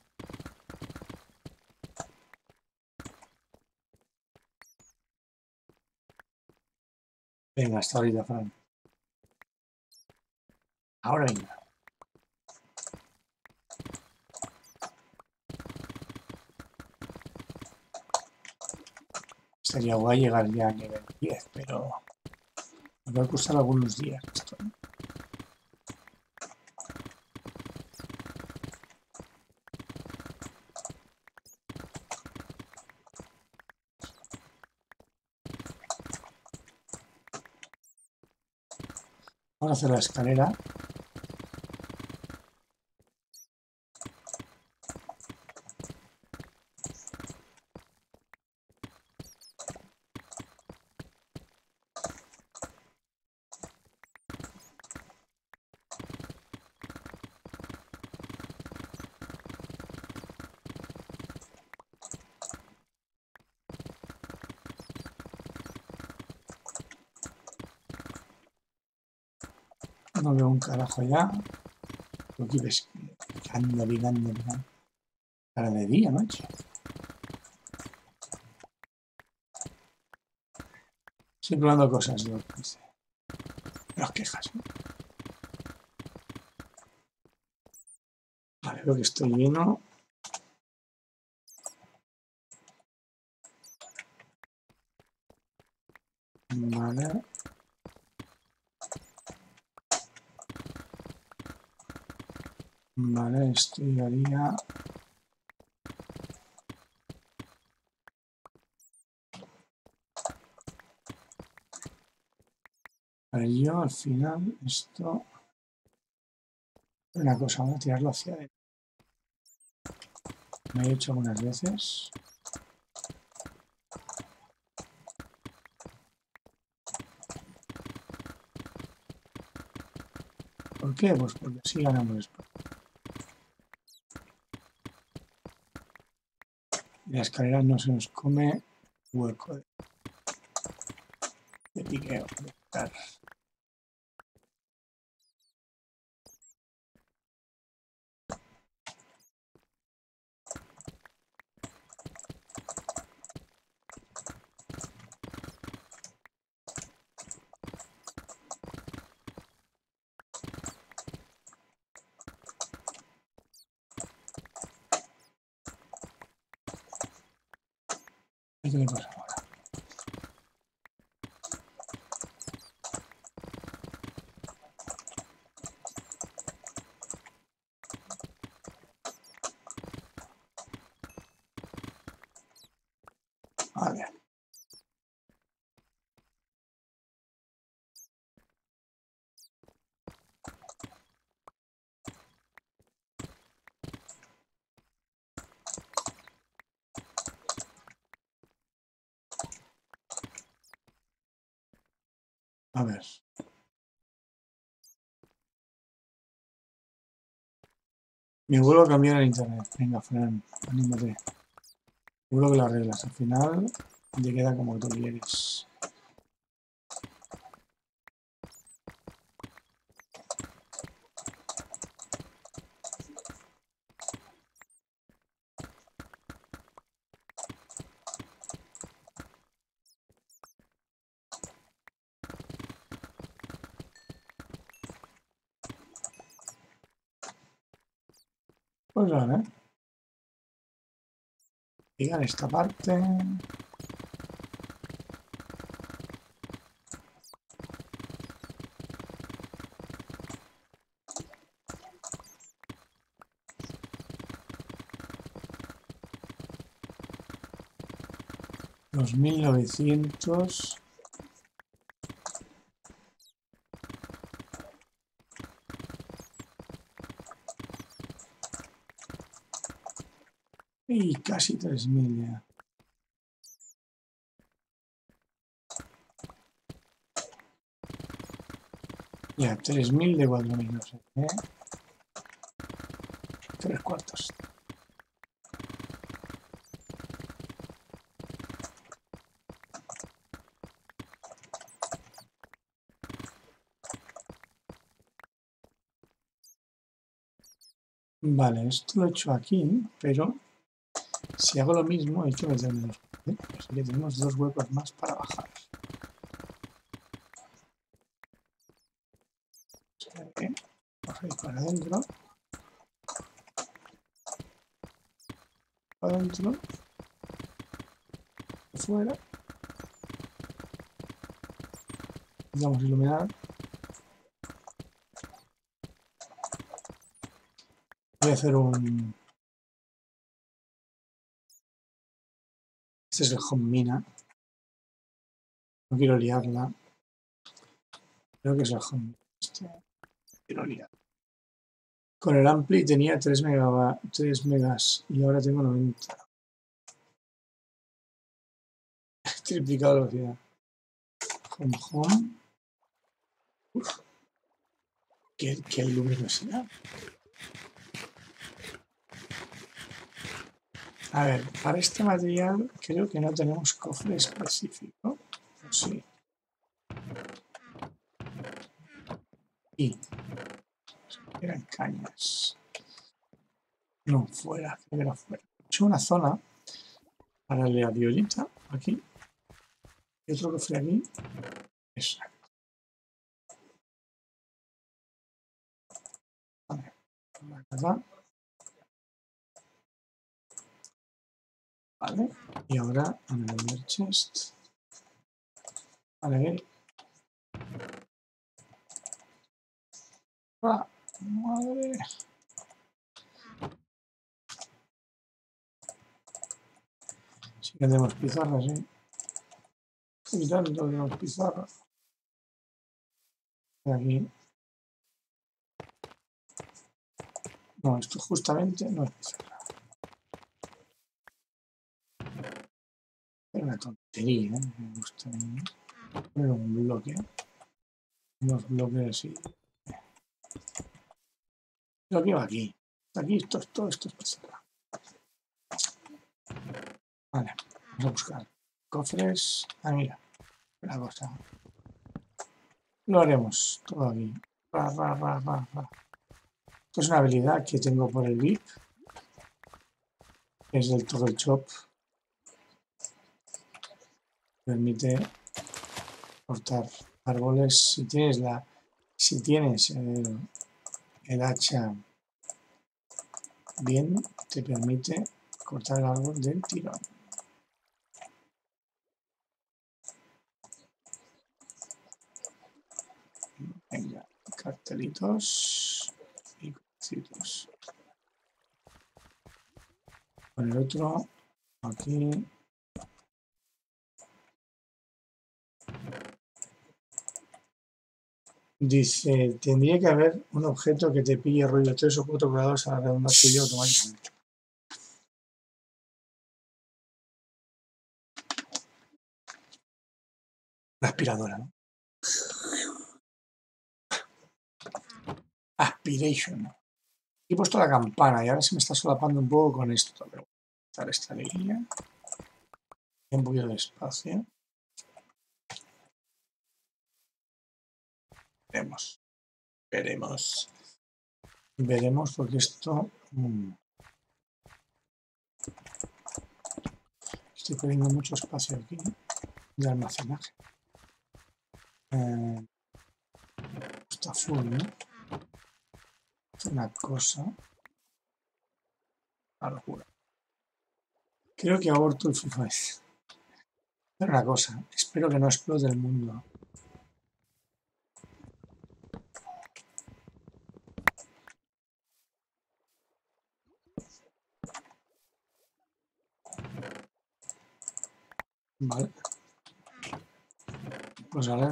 Venga, hasta ahorita, Fran. Ahora venga. Sería guay llegar ya a nivel diez, pero me va a costar algunos días esto, ¿eh? Vamos a hacer la escalera. No veo un carajo ya. Aquí ves, picando, picando, picando. Para de día, macho. Estoy probando cosas, ¿no? Las quejas, ¿no? Vale, veo que estoy lleno. Vale. Vale, esto llegaría... Vale, yo al final esto... Una cosa, vamos a tirarlo hacia adentro. Me he hecho algunas veces. ¿Por qué? Pues porque así ganamos después. La escalera no se nos come hueco de, de piqueo. De picar. ¿Qué le pasa ahora? Vale. A ver. Me vuelvo a cambiar el internet. Venga, Fran, anímate. Seguro que lo arreglas. Al final te queda como tú quieres. Pues vale. Llegar esta parte. Dos mil novecientos. Y casi tres mil ya. Ya, tres mil de cuatro mil, no sé. ¿eh? Tres cuartos. Vale, esto lo he hecho aquí, pero si hago lo mismo, he hecho meterme dos. ¿eh? Así que tenemos dos huecos más para bajar. ¿eh? Vamos a ir para adentro. Para adentro. Fuera. Vamos a iluminar. Voy a hacer un... Este es el home mina. No quiero liarla. Creo que es el home. Este. No quiero liar. Con el ampli tenía tres, megaba, tres megas y ahora tengo noventa. Triplicado la velocidad. Home, home. Uf. ¿Qué, qué luminosidad? A ver, para este material creo que no tenemos cofre específico. Sí. Y eran cañas. No, fuera, era fuera. He hecho una zona para la violita aquí. Y otro cofre aquí. Exacto. Vale. Acá. Vale. Y ahora en el chest. Vale. Ah, madre. Sí que tenemos pizarras, ¿eh? Y tanto tenemos pizarras. Aquí. No, esto justamente no es pizarra. Es una tontería, ¿eh? Me gusta poner un bloque. Unos bloques así. Lo que va aquí. Aquí esto, todo esto es pizarra. Vale, vamos a buscar cofres. Ah, mira, una cosa. Lo haremos todo aquí. Ra, ra, ra, ra, ra. Esto es una habilidad que tengo por el V I P. Es del Toggle Chop. Permite cortar árboles. Si tienes la, si tienes el, el hacha bien, te permite cortar el árbol del tirón. Venga, cartelitos y cositos. Con el otro aquí. Dice, tendría que haber un objeto que te pille rollo tres o cuatro grados a la redonda suya automáticamente. La aspiradora, ¿no? Aspiration. He puesto la campana y ahora se me está solapando un poco con esto. Pero voy a quitar esta línea. Un poquito de espacio. Veremos. Veremos. Veremos porque esto... Mmm, estoy perdiendo mucho espacio aquí de almacenaje. Eh, está full, ¿no? Es una cosa... Una locura. Creo que aborto el FIFA. Pero una cosa, espero que no explote el mundo. Vale. Pues ahora...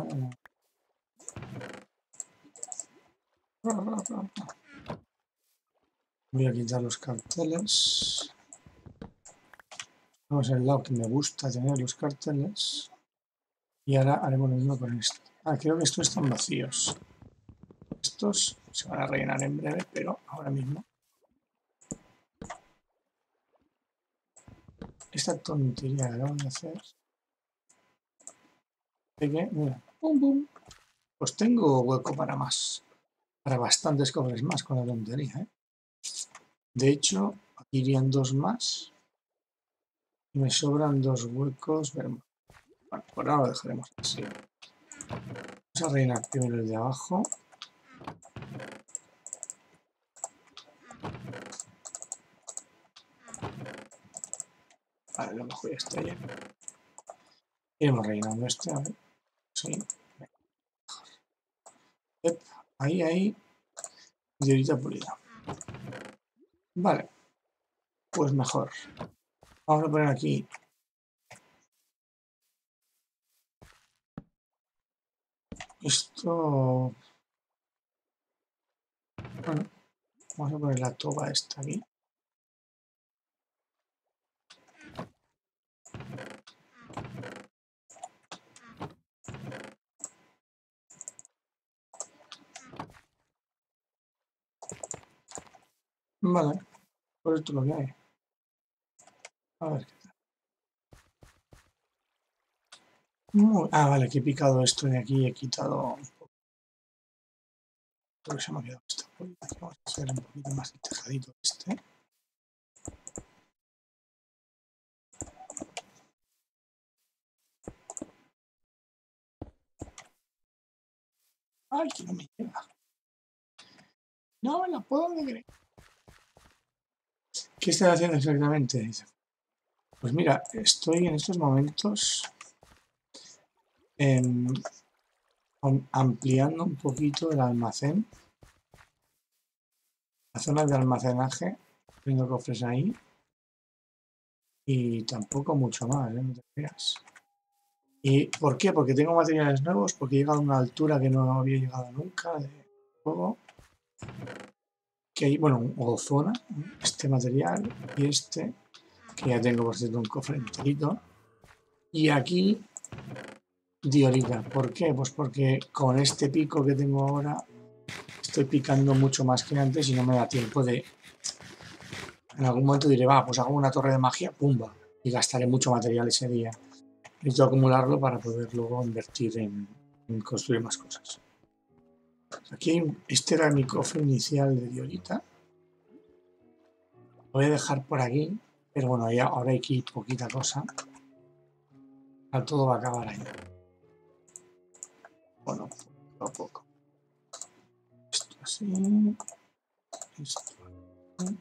Voy a quitar los carteles. Vamos al lado que me gusta tener los carteles. Y ahora haremos lo mismo con esto. Ah, creo que estos están vacíos. Estos se van a rellenar en breve, pero ahora mismo. Esta tontería que acabo de hacer. De que, mira, pum, pum. Pues tengo hueco para más. Para bastantes cofres más con la tontería, ¿eh? De hecho, aquí irían dos más. Y me sobran dos huecos. Bueno, por ahora lo dejaremos así. Vamos a rellenar primero el de abajo. Vale, lo mejor ya está lleno. Iremos rellenando este, a ver. Sí. Yep. Ahí, ahí. Y ahorita pulida. Vale. Pues mejor. Vamos a poner aquí. Esto. Bueno. Vamos a poner la toba esta aquí. Vale. Por esto lo que hay. A ver qué tal. Muy... Ah, vale, que he picado esto de aquí y he quitado un poco. Por eso me ha quedado esta polita. Vamos a hacer un poquito más de tejadito este. Ay, que no me llega. No me la puedo creer. ¿Qué estoy haciendo exactamente? Pues mira, estoy en estos momentos en, ampliando un poquito el almacén. La zona de almacenaje, poniendo cofres ahí. Y tampoco mucho más, ¿eh? No te creas. ¿Y por qué? Porque tengo materiales nuevos, porque he llegado a una altura que no había llegado nunca de juego. Que hay, bueno, o zona, este material y este, que ya tengo por cierto un cofre enterito. Y aquí, diorita. ¿Por qué? Pues porque con este pico que tengo ahora, estoy picando mucho más que antes y no me da tiempo de... En algún momento diré, va, pues hago una torre de magia, pumba. y gastaré mucho material ese día. Necesito acumularlo para poder luego invertir en, en construir más cosas. Aquí hay un, este era mi cofre inicial de diorita. Lo voy a dejar por aquí, pero bueno, ya, ahora hay aquí poquita cosa. Ahora todo va a acabar ahí. Bueno, poco a poco. Esto así. Esto así.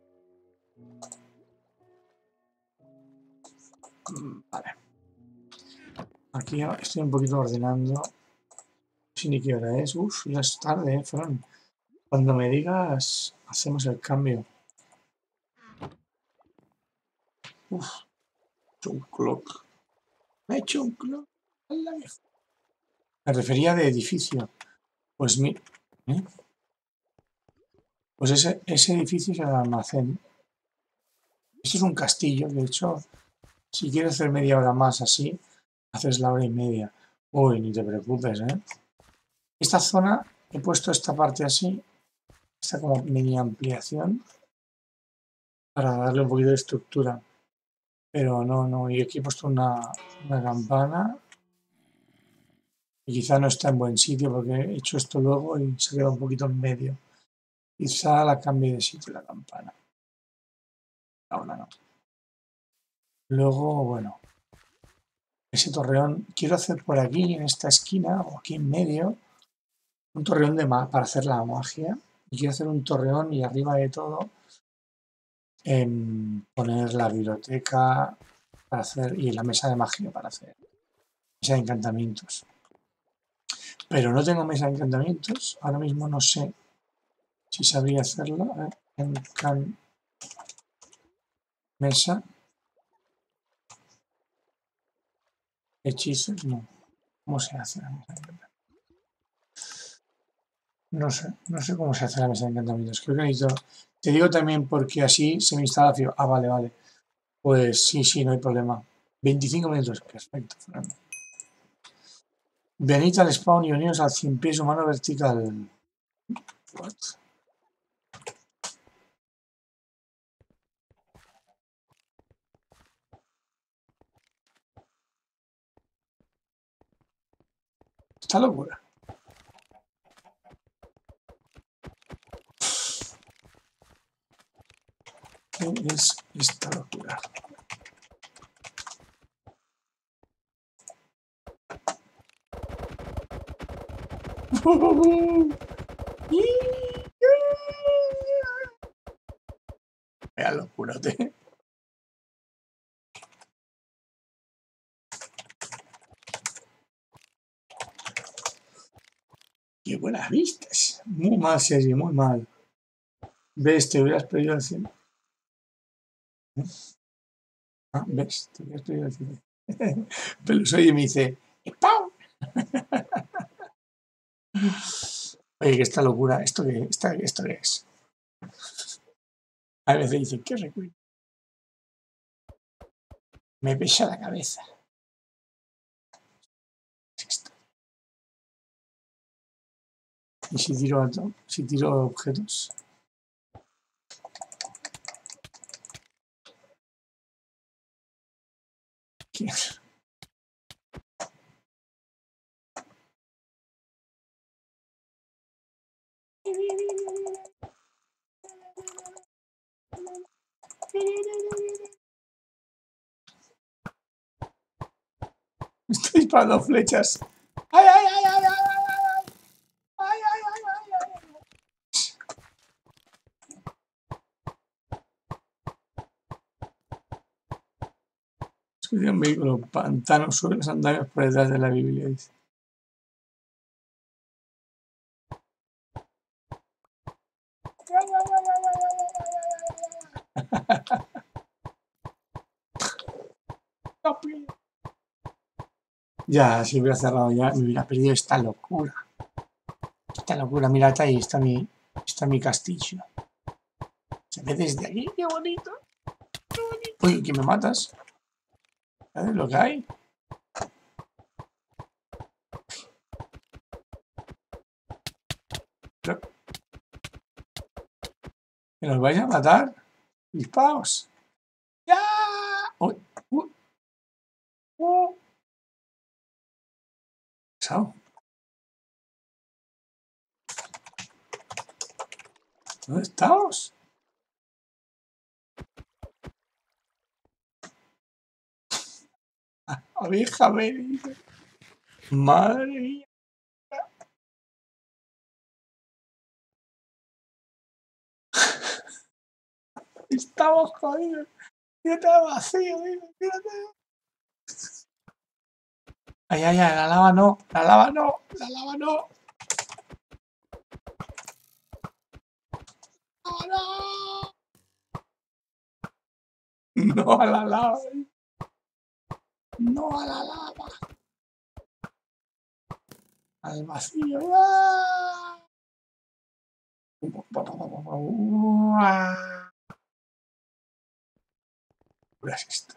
Vale. Aquí estoy un poquito ordenando. No sé ni qué hora es. Uf, ya es tarde, ¿eh, Fran? Cuando me digas, hacemos el cambio. Uf, he hecho un clock. Me he hecho un clock. Me refería de edificio. Pues mi... ¿eh? Pues ese, ese edificio es el almacén. Esto es un castillo, de hecho, si quieres hacer media hora más así, haces la hora y media. Uy, ni te preocupes, ¿eh? Esta zona, he puesto esta parte así, esta como mini ampliación, para darle un poquito de estructura. Pero no, no, y aquí he puesto una, una campana. Y quizá no está en buen sitio porque he hecho esto luego y se queda un poquito en medio. Quizá la cambie de sitio la campana. Ahora no. Luego, bueno, ese torreón, quiero hacer por aquí, en esta esquina, o aquí en medio, un torreón de ma para hacer la magia. Y quiero hacer un torreón y arriba de todo em, poner la biblioteca para hacer, y la mesa de magia para hacer mesa de encantamientos. Pero no tengo mesa de encantamientos, ahora mismo no sé si sabría hacerlo. ¿eh? Encan mesa. Hechizos, no. ¿Cómo se hace la mesa de encantamientos? No sé, no sé cómo se hace la mesa de encantamientos. Creo que necesito... Te digo también porque así se me instala... Ah, vale, vale. Pues sí, sí, no hay problema. veinticinco minutos, perfecto, Fernando. Venid al spawn y unidos al cien pies humano vertical. What? Esta locura. ¿Qué es esta locura? Vaya locurote. Qué buenas vistas. Muy mal, Sergio, muy mal. ¿Ves? Te hubieras perdido el cielo. Ah, ¿ves? Te hubieras perdido el cielo. Pero oye, me dice, ¡pau! Oye, que esta locura, ¿esto qué, esta, esto qué es? A veces dicen, ¿qué recuerdo? Me pesa la cabeza. ¿Qué es esto? Y si tiro, si tiro objetos. ¿Qué? Estoy disparando flechas. ¡Ay, ay, ay, ay, ay, ay! ¡Ay, ay, ay, ay, ay! Subí un vehículo, pantano, sube los andamios por detrás de la Biblia, dice. Ya, si hubiera cerrado ya, me hubiera perdido esta locura. Esta locura, mira, está ahí, está mi, está mi castillo. Se ve desde aquí, qué bonito. Qué bonito. Uy, que me matas. ¿Sabes lo que hay? Pero, ¿que nos vais a matar? Disparos. ¡Ya! Uy, Chao. ¿Dónde estamos? Abeja, ven. Madre mía. Estamos jodidos. Mírate vacío, mírate. Ay, ay, ay, la lava no, la lava no, la lava no. ¡Oh, no! No a la lava. No a la lava. Al vacío. ¡Ah! ¿Qué es esto?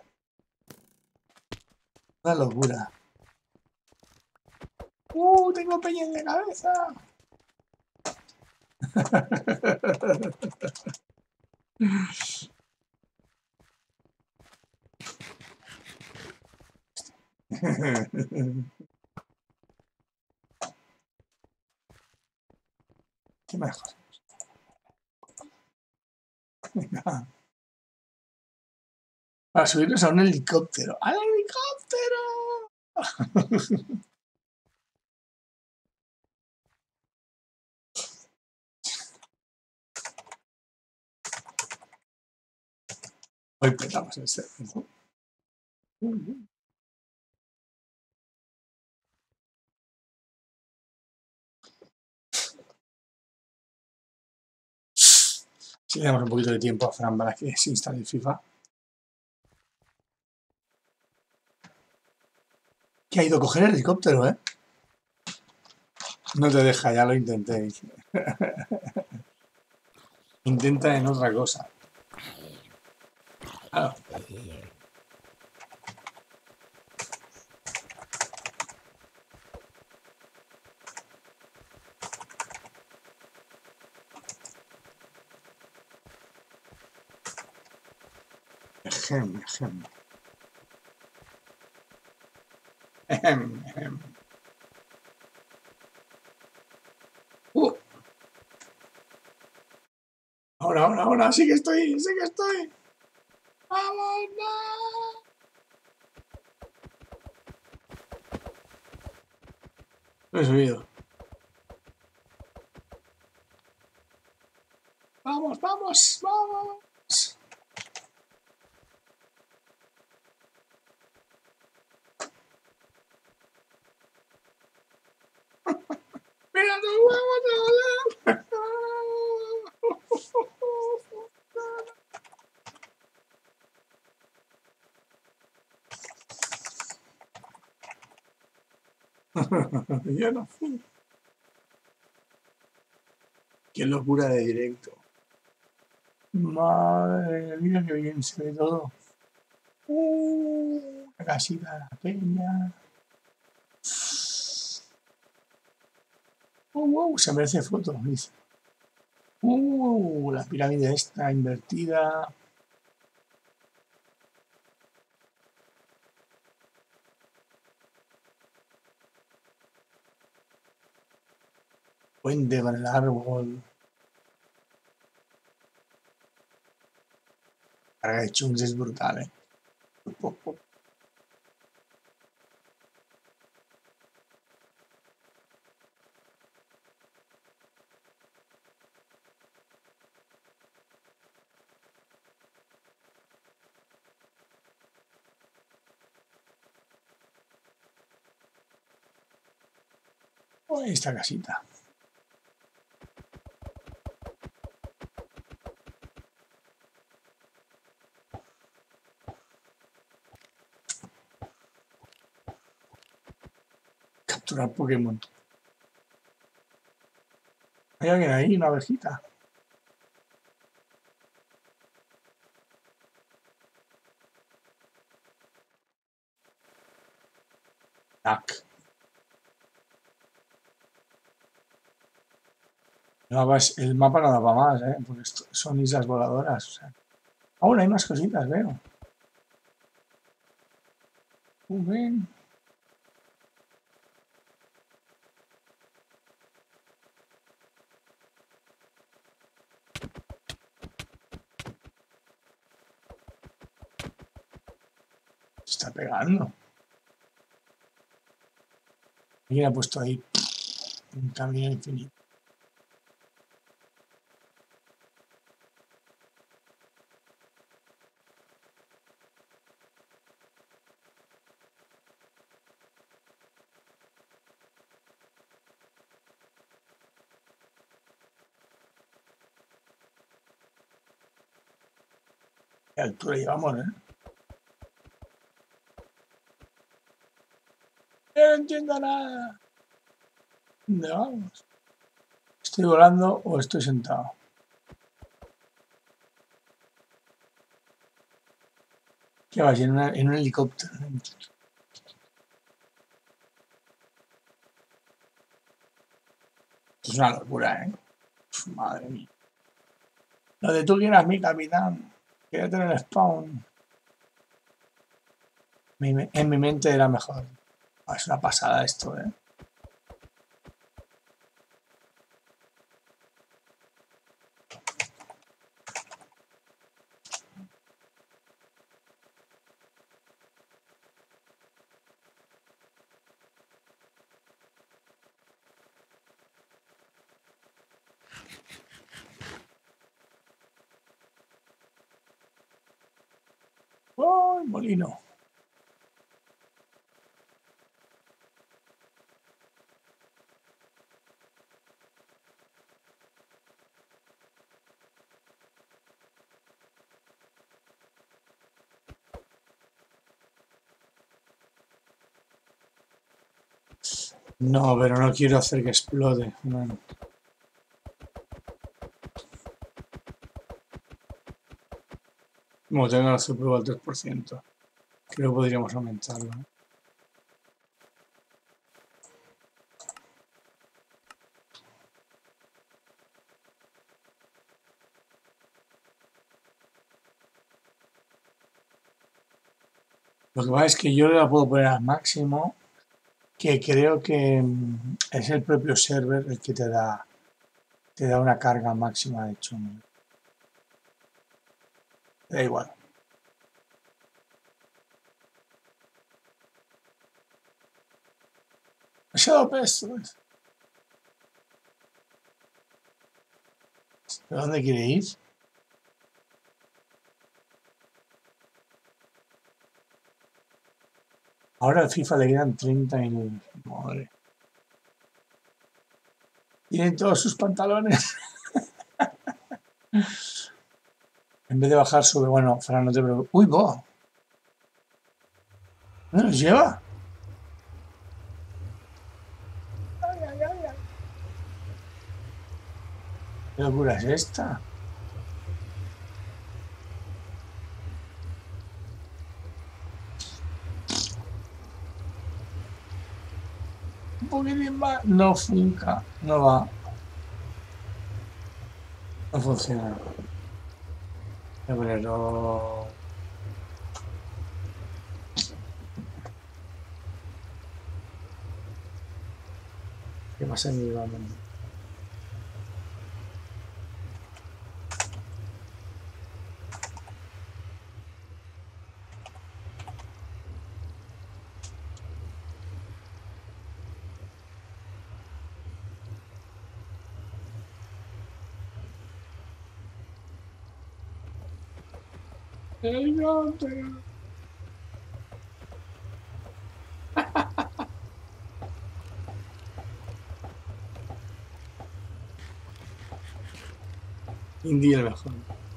Una locura. ¡Uh! Tengo peña en la cabeza. ¿Qué mejor? Para subirnos a un helicóptero. ¡Al helicóptero! Hoy petamos el ser. Si le damos un poquito de tiempo a Fran para que se instale el FIFA. Que ha ido a coger el helicóptero, ¿eh? No te deja, ya lo intenté. Intenta en otra cosa. Claro. Ejem, ejem. Ejem, ejem. Uh. Ahora, ahora, ahora, sí que estoy, sí que estoy. ¡Vamos, no! Lo he subido. Vamos, vamos, vamos. Mira, nos vamos a volar. Ya no fui. Qué locura de directo. Madre mía, que bien se ve todo. Uh, la casita de la peña. Uh, uh, se merece foto, dice. Uh, la pirámide esta invertida. Puente con el árbol. Carga de chunks es brutal, eh. Oh, esta casita. Capturar Pokémon. Hay alguien ahí, una abejita. Tac. No, pues el mapa no da para más, ¿eh? Porque son islas voladoras. O sea. Aún hay más cositas, veo. Uh, ven. está pegando? ¿Quién ha puesto ahí un camino infinito? ¿Qué altura llevamos, eh? No entiendo nada. ¿Dónde vamos? ¿Estoy volando o estoy sentado? ¿Qué vas? En, una, en un helicóptero. Es una locura, ¿eh? Uf, madre mía. Lo de tú quieras mi capitán. Quédate en el spawn. Mi, en mi mente era mejor. Oh, es una pasada esto, ¿eh? ¡Oh, el molino! No, pero no quiero hacer que explote. No. Como tengo la superprueba al tres por ciento, creo que podríamos aumentarlo, ¿eh? Lo que pasa es que yo la puedo poner al máximo, que creo que mm, es el propio server el que te da, te da una carga máxima de chumbo. Da igual. Demasiado peso. ¿De dónde quiere ir? Ahora al FIFA le quedan treinta minutos. Madre. Tienen todos sus pantalones. En vez de bajar, sube. Bueno, Fran, no te preocupes. ¡Uy, bo! ¿Dónde nos lleva? Ay, ay, ay, ay. ¿Qué locura es esta? Un poquitín más. No funca. No va. No funciona. Voy a ponerlo. ¿Qué pasa en mi vamos? Helicóptero. Indy el mejor.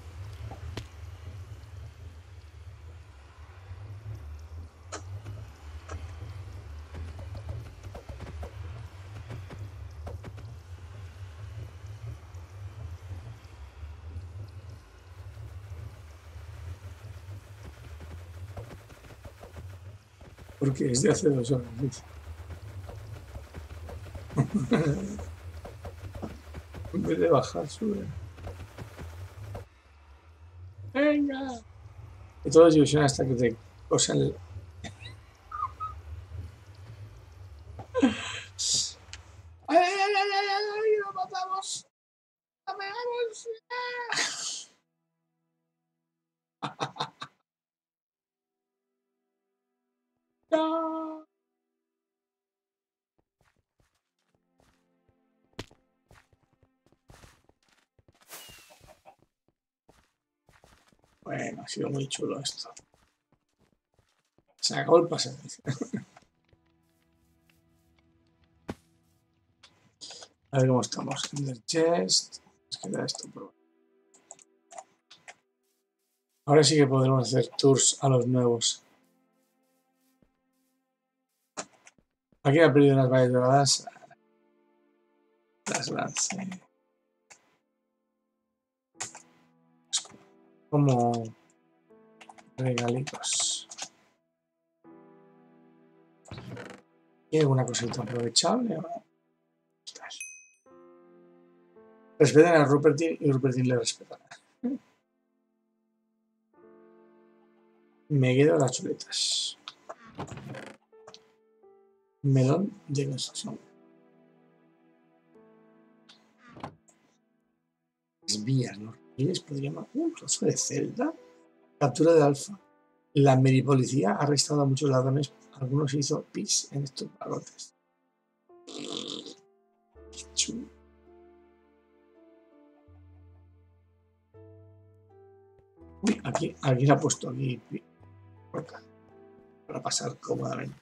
Porque es de hace dos horas. Dice. En vez de bajar, sube. ¡Venga! Y todo es ilusión hasta que te cosan el. ¡Ay, ay, ay, ay, ay, ay, ay! ¡Lo matamos! ¡Lo pegamos! Bueno, ha sido muy chulo esto. Se acabó el paseo. A ver cómo estamos. Ender chest. Nos queda esto por... Ahora sí que podremos hacer tours a los nuevos. Aquí ha perdido unas vallas doradas. Las lancé. Como regalitos. ¿Y alguna cosita aprovechable? Respeten a Rupertine y Rupertine le respetará. Me quedo las chuletas. Melón de construcción. Desvías, ¿no? ¿Quiénes podríamos? Un trozo de celda. Captura de alfa. La meripolicía ha arrestado a muchos ladrones. Algunos hizo pis en estos barrotes. Qué chulo. Uy, aquí, alguien ha puesto aquí para pasar cómodamente.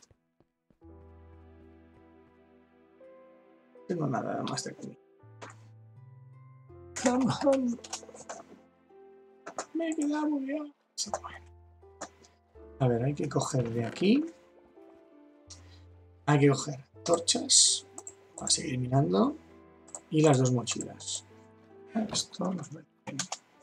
No tengo nada más de comida. Me he quedado muy bien. Sí, bueno. A ver, hay que coger de aquí. Hay que coger torchas para seguir minando y las dos mochilas. Esto nos va bien.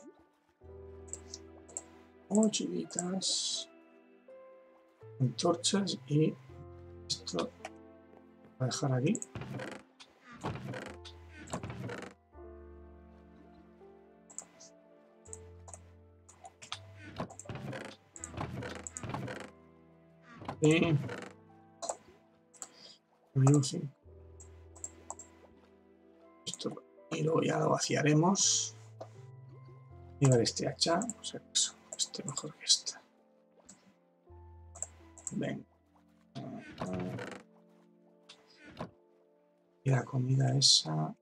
Mochilitas, antorchas y esto lo voy a dejar aquí. Y esto, y luego ya lo vaciaremos. Y a ver este hacha, no sé eso, este mejor que este. Venga. Y la comida esa.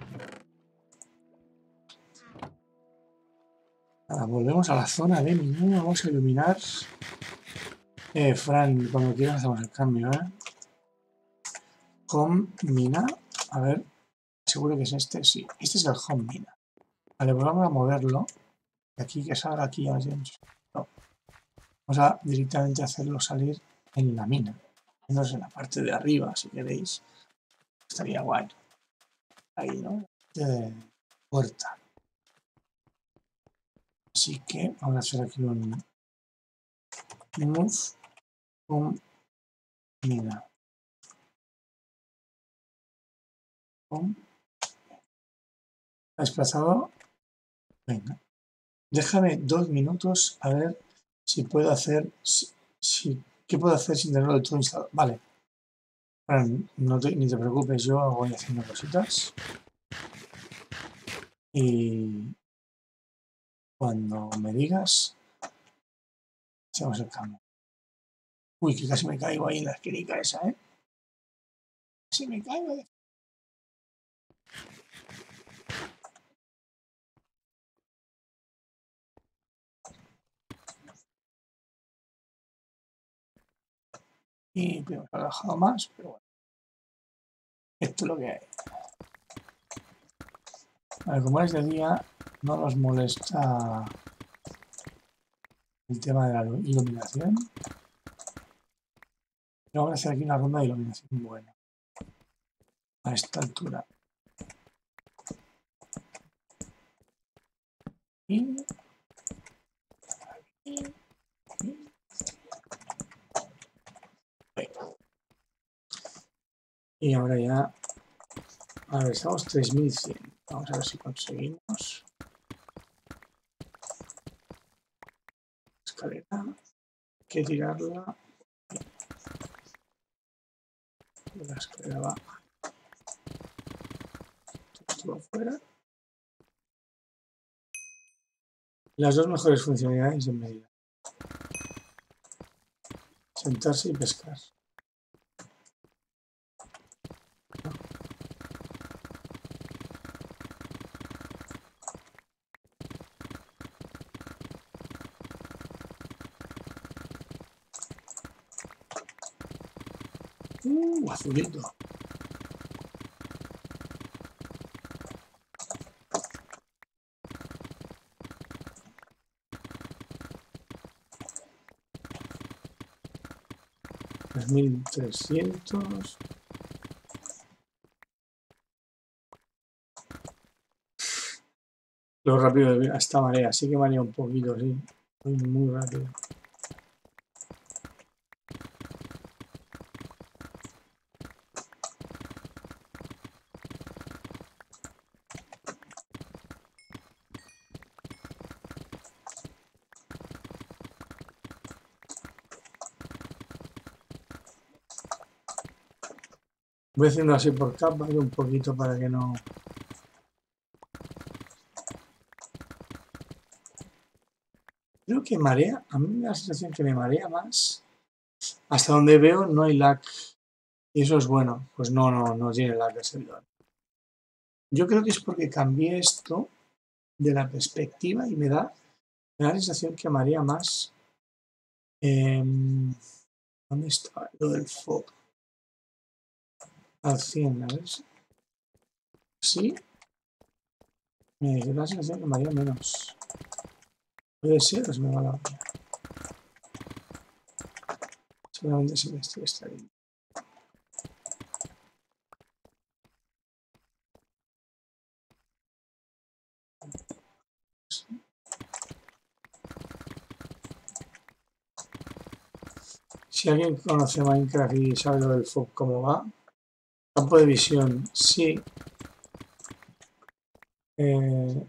Ahora volvemos a la zona de minero. Vamos a iluminar. Eh, Fran, cuando quieras hacemos el cambio, ¿eh? Home mina. A ver, seguro que es este. Sí, este es el home mina. Vale, pues vamos a moverlo. De aquí que salga aquí ya no. Vamos a directamente hacerlo salir en la mina. Entonces en la parte de arriba, si queréis. Estaría guay. Ahí, ¿no? De puerta. Así que vamos a hacer aquí un move con mina. Con desplazado. Venga. Déjame dos minutos a ver si puedo hacer. Si, si, ¿Qué puedo hacer sin tenerlo del todo instalado? Vale. Bueno, no te, ni te preocupes, yo voy haciendo cositas. Y cuando me digas, hacemos el cambio. Uy, que casi me caigo ahí en la esquinica esa, ¿eh? Casi me caigo de... Y me he bajado más, pero bueno. Esto es lo que hay. Vale, como es de día, no nos molesta el tema de la iluminación. Vamos a hacer aquí una ronda de iluminación buena. A esta altura. Y... y... y ahora ya... A ver, estamos tres mil cien. Vamos a ver si conseguimos. Escalera. Hay que tirarla. La escalera va. Esto va afuera. Las dos mejores funcionalidades en medida. Sentarse y pescar. Uh, azulito. tres mil trescientos. Lo rápido de esta marea, sí que marea un poquito, sí. Muy, muy rápido. Voy haciendo así por capas, un poquito para que no... Creo que marea, a mí me da la sensación que me marea más. Hasta donde veo no hay lag. Y eso es bueno. Pues no, no, no tiene lag el servidor. Yo creo que es porque cambié esto de la perspectiva y me da, me da la sensación que marea más. Eh, ¿Dónde está lo del foco? Al cien, a ver. Sí. Me da la sensación que marea menos. Puede ser, pues me va la olla. Seguramente se me estoy extrayendo. Si alguien conoce Minecraft y sabe lo del F O B cómo va, campo de visión, sí. Eh,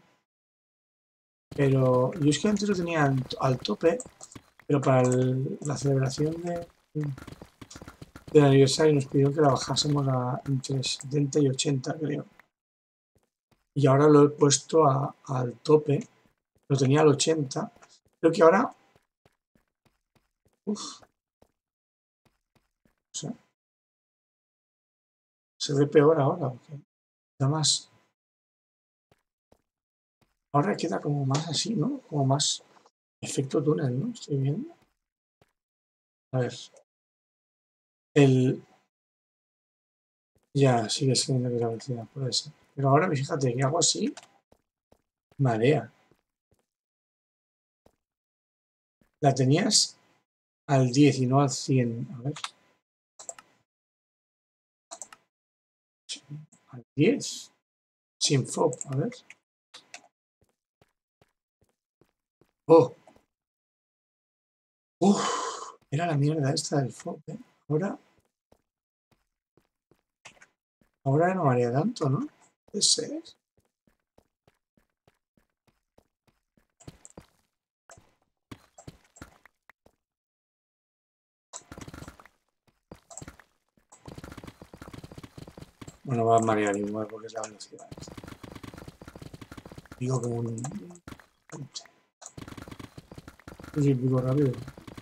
pero yo es que antes lo tenía al, al tope, pero para el, la celebración de, del aniversario nos pidieron que la bajásemos a entre setenta y ochenta, creo. Y ahora lo he puesto a, al tope, lo tenía al ochenta. Creo que ahora... Uf, o sea, se ve peor ahora, porque da más... Ahora queda como más así, ¿no? Como más efecto túnel, ¿no? Estoy viendo. A ver. El... Ya, sigue siendo que la velocidad, puede ser. Pero ahora fíjate que hago así, marea. La tenías al diez y no al cien. A ver. Al diez. Sin F O B, a ver. Oh. Uf. Era la mierda esta del F O B, ¿eh? Ahora... Ahora no marea tanto, ¿no? Puede ser. Bueno, va a marear igual porque es la velocidad. Digo como un... Es un pico rápido.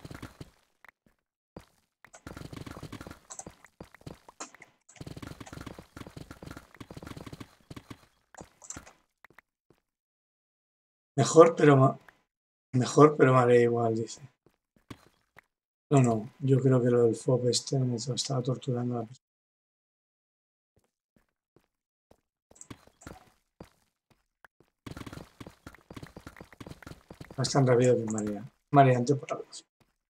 Mejor, pero... Mejor, pero marea igual, dice. No, no. Yo creo que lo del F O B este me estaba torturando a la persona. No es tan rápido que marea. Mareante por la velocidad.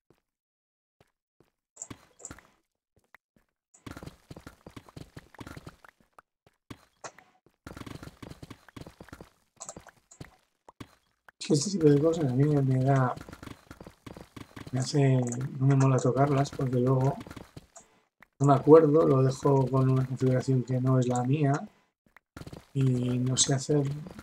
Es que este tipo de cosas a mí me da... Me hace... No me mola tocarlas porque luego... No me acuerdo, lo dejo con una configuración que no es la mía. Y no sé hacer...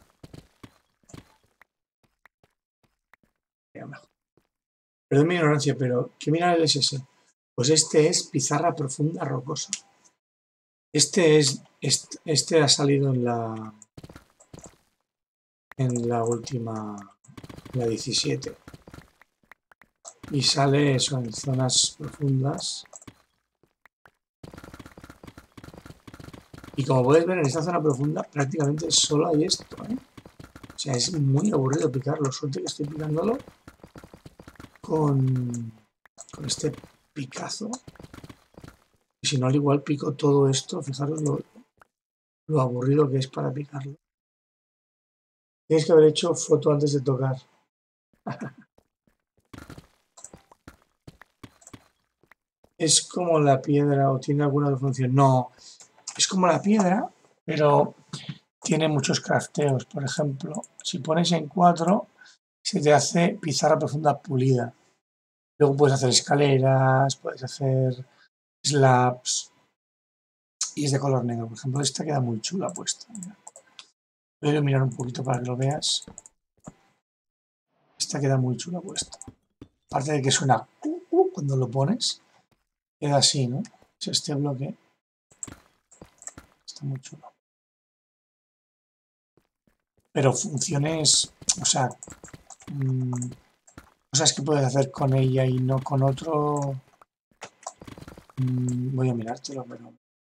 Perdón mi ignorancia, pero ¿qué mineral es ese? Pues este es pizarra profunda rocosa. Este es este, este ha salido en la en la última, la diecisiete. Y sale eso en zonas profundas. Y como puedes ver en esta zona profunda prácticamente solo hay esto, ¿eh? O sea, es muy aburrido picarlo. Suerte que estoy picándolo con, con este picazo. Y si no, al igual pico todo esto. Fijaros lo, lo aburrido que es para picarlo. Tienes que haber hecho foto antes de tocar. Es como la piedra o tiene alguna otra función. No, es como la piedra, pero tiene muchos crafteos. Por ejemplo, si pones en cuatro, se te hace pizarra profunda pulida. Luego puedes hacer escaleras, puedes hacer slabs y es de color negro. Por ejemplo, esta queda muy chula puesta. Mira. Voy a iluminar un poquito para que lo veas. Esta queda muy chula puesta. Aparte de que suena uh, uh, cuando lo pones, queda así, ¿no? Es este bloque. Está muy chulo. Pero funciones, o sea, mmm, cosas que puedes hacer con ella y no con otro. Mmm, voy a mirártelo, pero.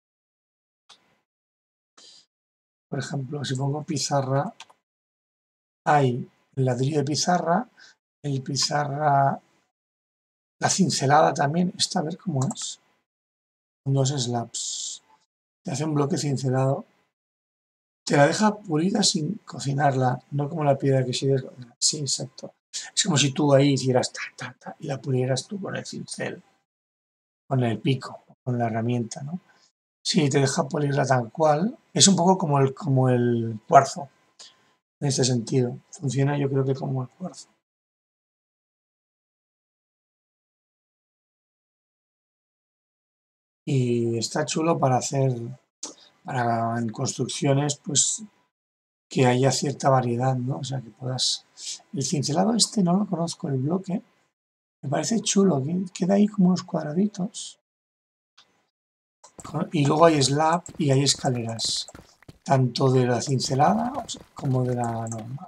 Por ejemplo, si pongo pizarra, hay el ladrillo de pizarra, el pizarra, la cincelada también, esta a ver cómo es. Dos slabs. Te hace un bloque cincelado. Te la deja pulida sin cocinarla, no como la piedra que sigues. Sí, exacto. Es como si tú ahí hicieras ta, ta, ta, y la pulieras tú con el cincel, con el pico, con la herramienta, ¿no? Sí, te deja pulirla tal cual. Es un poco como el, como el cuarzo, en este sentido. Funciona yo creo que como el cuarzo. Y está chulo para hacer, para en construcciones, pues que haya cierta variedad, ¿no? O sea, que puedas... El cincelado este no lo conozco, el bloque. Me parece chulo, que queda ahí como unos cuadraditos. Y luego hay slab y hay escaleras, tanto de la cincelada como de la normal.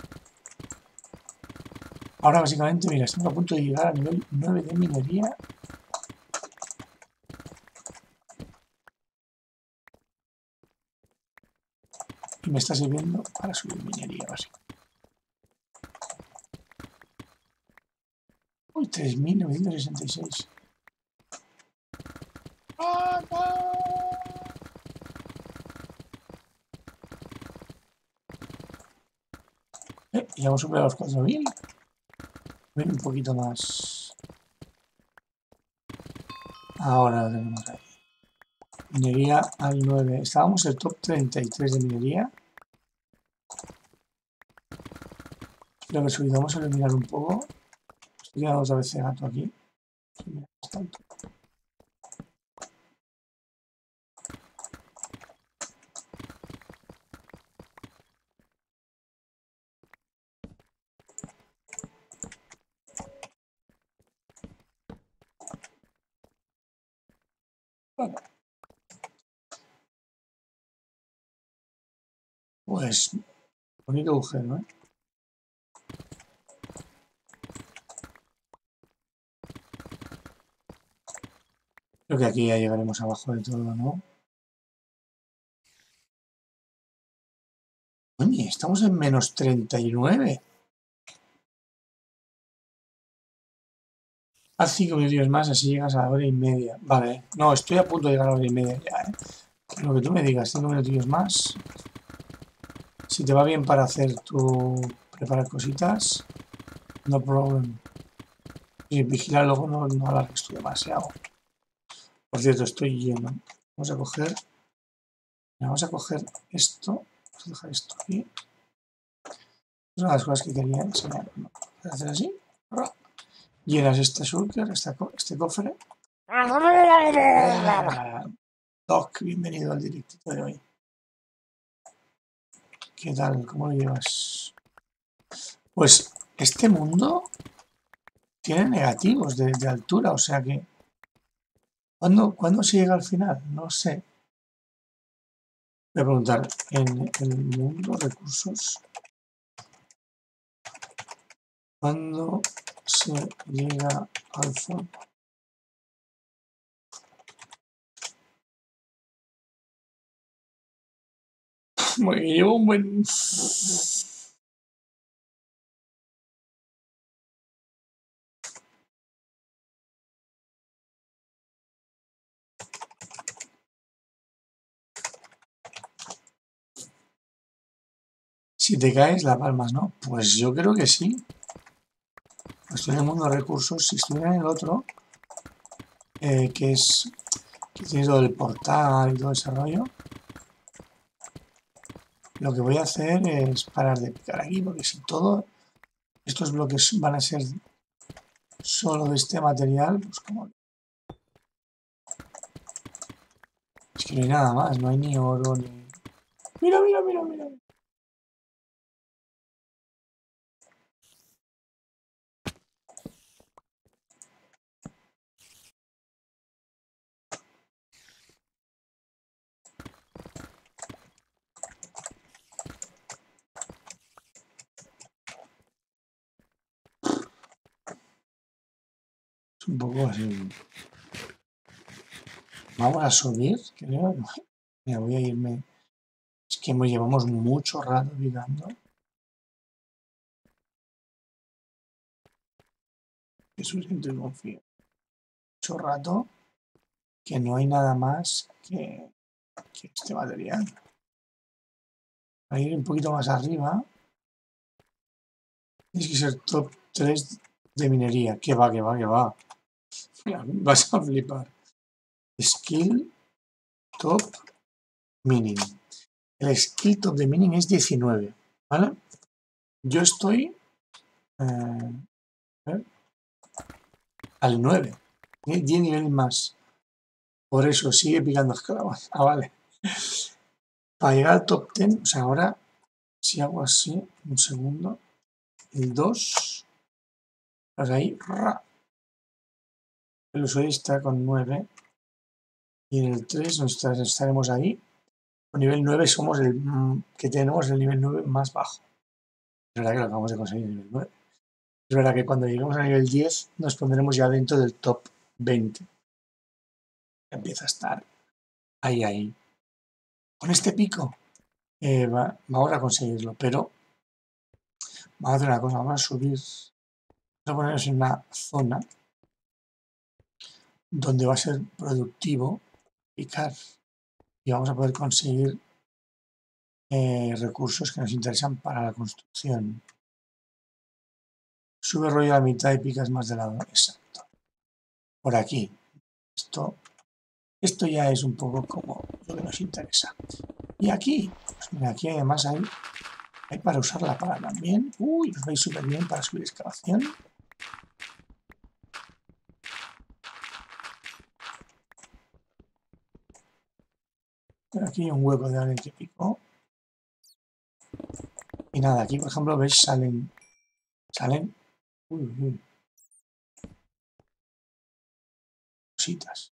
Ahora básicamente, mira, estamos a punto de llegar al nivel nueve de minería. Y me está sirviendo para subir minería básicamente. Uy, tres mil novecientos sesenta y seis. Eh, ya hemos superado los cuatro mil. Ven un poquito más. Ahora lo tenemos ahí. Minería al nueve. Estábamos en el top treinta y tres de minería. Espero que subido. Vamos a eliminar un poco. Estoy quedando otra vez gato aquí. Bastante. Bueno. Pues bonito agujero, ¿eh? Creo que aquí ya llegaremos abajo de todo, ¿no? Oye, estamos en menos treinta y nueve. Haz cinco minutos más, así llegas a la hora y media. Vale, no, estoy a punto de llegar a la hora y media ya, ¿eh? Lo que tú me digas, cinco minutillos más. Si te va bien para hacer tu... preparar cositas, no problem. Y vigilar luego no, no alargues tú demasiado. Por cierto, estoy lleno. Vamos a coger... Vamos a coger esto. Vamos a dejar esto aquí. Es una de las cosas que quería enseñar. ¿No? Voy a hacer así. Llenas este shulker, este, co este cofre. Ah, Doc, bienvenido al directito de hoy. ¿Qué tal? ¿Cómo lo llevas? Pues este mundo tiene negativos de, de altura, o sea que... ¿Cuándo, ¿Cuándo se llega al final? No sé. Voy a preguntar, en el mundo recursos, ¿cuándo se llega al fondo? Muy llevo un buen... Si te caes, la palmas, ¿no? Pues yo creo que sí. Estoy en el mundo de recursos. Si estuviera en el otro, eh, que es que tiene todo el portal y todo ese rollo, lo que voy a hacer es parar de picar aquí, porque si todos estos bloques van a ser solo de este material, pues como... Es que no hay nada más, no hay ni oro, ni... Mira, mira, mira, mira. Es un poco así. Vamos a subir, creo. Mira, voy a irme. Es que llevamos mucho rato picando. Jesús, siento y confío. Mucho rato que no hay nada más que, que este material. Voy a ir un poquito más arriba. Tienes que ser top tres de minería. Que va, que va, que va. Mira, vas a flipar. Skill top mining. El skill top de mining es diecinueve, ¿vale? Yo estoy eh, a ver, al nueve. Tiene diez niveles más. Por eso sigue picando esclavos. Ah, vale. Para llegar al top diez, o sea, ahora si hago así, un segundo, el dos, pues ahí, ¡ra! El usuario está con nueve y en el tres nos estaremos ahí. Con nivel nueve somos el que tenemos el nivel nueve más bajo. Es verdad que lo acabamos de conseguir el nivel nueve. Es verdad que cuando lleguemos a nivel diez nos pondremos ya dentro del top veinte. Empieza a estar ahí, ahí. Con este pico eh, va, vamos a conseguirlo, pero vamos a hacer una cosa, vamos a subir, vamos a ponernos en una zona donde va a ser productivo picar y vamos a poder conseguir eh, recursos que nos interesan para la construcción. Sube rollo a la mitad y picas más de lado. Exacto. Por aquí. Esto, esto ya es un poco como lo que nos interesa. Y aquí, pues mira, aquí además hay, hay para usar la pala también. Uy, nos veis súper bien para subir excavación. Pero aquí hay un hueco de alguien que picó. Y nada, aquí por ejemplo veis salen, salen, uy, uy, cositas.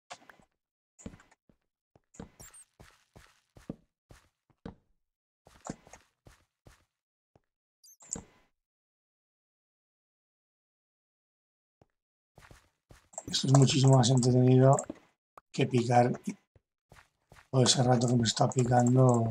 Esto es muchísimo más entretenido que picar todo ese rato que me está picando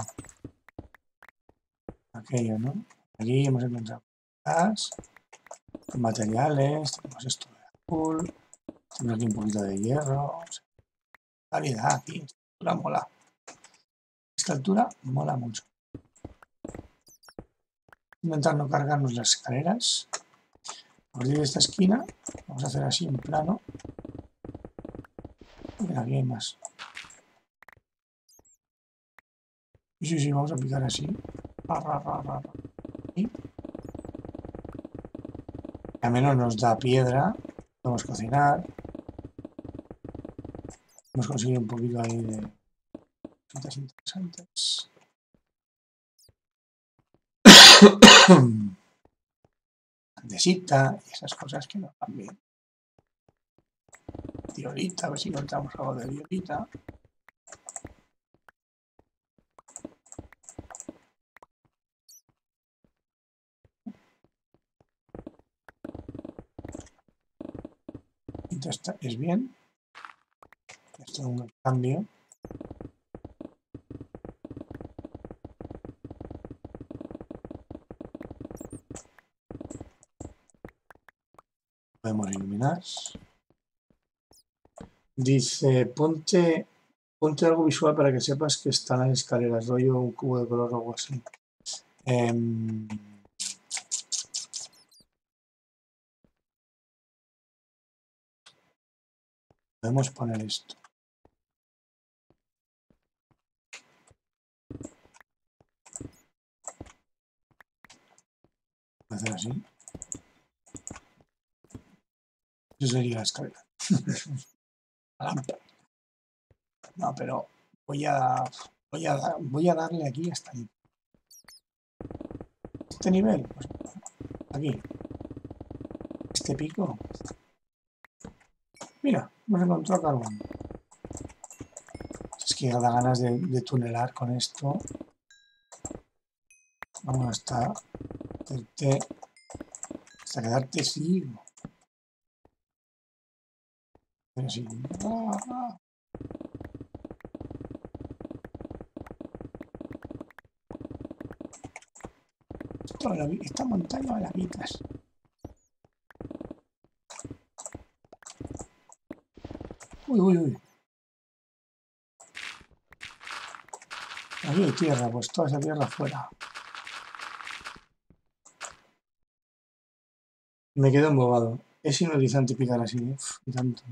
aquello, ¿no? Aquí hemos encontrado gas, materiales, tenemos esto de azul, tenemos aquí un poquito de hierro, calidad aquí, esta altura mola. Esta altura mola mucho. Intentar no cargarnos las escaleras. A partir de esta esquina vamos a hacer así en plano. Mira, aquí hay más. Sí, sí, sí, vamos a picar así. Ra, ra, ra, ra, ra. Y al menos nos da piedra. Podemos cocinar. Hemos conseguido un poquito ahí de cositas interesantes. Andesita y esas cosas que nos van bien. Diorita, a ver si encontramos algo de diorita. Esto es bien. Esto es un cambio. Podemos iluminar. Dice, ponte, ponte algo visual para que sepas que están las escaleras, rollo un cubo de color o algo así. Eh, podemos poner esto. Hacer así. Eso sería la escalera. No, pero voy a, voy a, voy a darle aquí hasta ahí. Este nivel, pues aquí. Este pico. Mira, hemos encontrado carbón. Es que da ganas de, de tunelar con esto. Vamos hasta hacerte, hasta quedarte ciego. Pero sí. Ah, ah. Esto, esta montaña me la quitas. Uy, uy, uy. Aquí hay tierra, pues toda esa tierra fuera. Me quedo embobado. Es hipnotizante picar así, ¿eh? Uf, y tanto.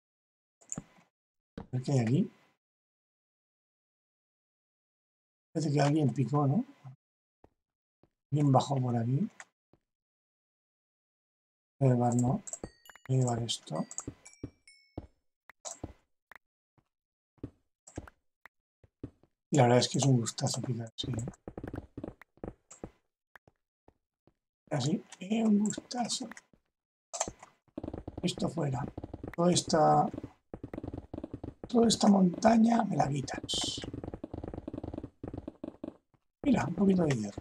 A ver qué hay aquí. Parece que alguien picó, ¿no? Alguien bajó por aquí. Voy a llevar, no. Voy a llevar esto. Y la verdad es que es un gustazo picar así, ¿eh? Así, es un gustazo. Esto fuera. Toda esta, toda esta montaña me la quitas. Mira, un poquito de hierro.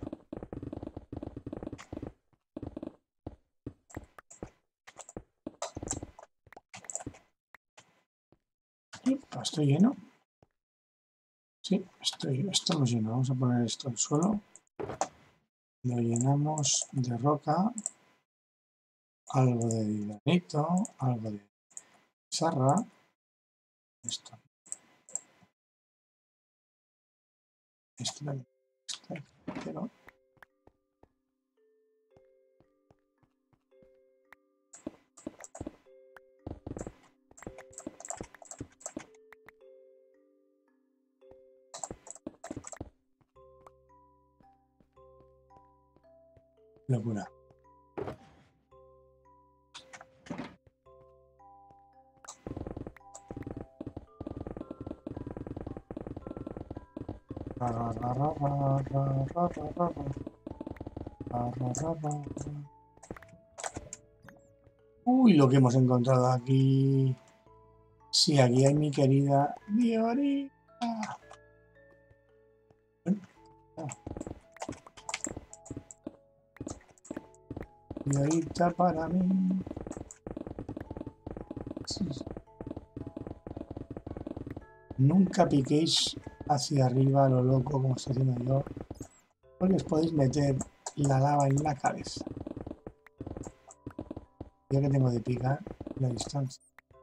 Y pues estoy lleno. Sí, estoy, estamos llenos. Vamos a poner esto al suelo. Lo llenamos de roca. Algo de granito. Algo de sarra. Esto. Esto también. Esto, pero locura. Uy, lo que hemos encontrado aquí. Sí, aquí hay mi querida Diorita. Diorita para mí. Sí. Nunca piquéis hacia arriba a lo loco como estoy haciendo yo, porque os podéis meter la lava en la cabeza. Yo que tengo de picar la distancia.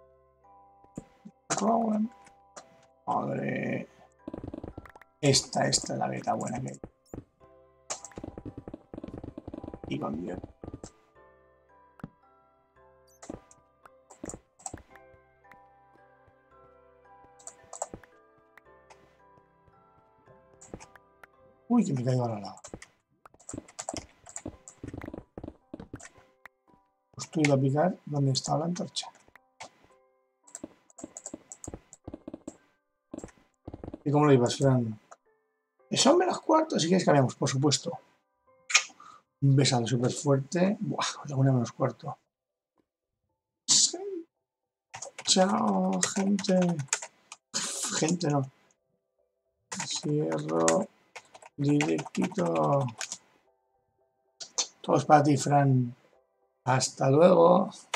Madre. Esta, esta es la beta buena que hay. Y con Dios. Uy, que me caigo a la lava. Justo iba a picar donde estaba la antorcha. ¿Y cómo lo ibas, Fran? Son menos cuartos, si quieres cambiamos, por supuesto. Un besado súper fuerte. Buah, alguna menos cuarto. Sí. Chao, gente. Gente no. Cierro. Directito. Todos para ti, Fran. Hasta luego.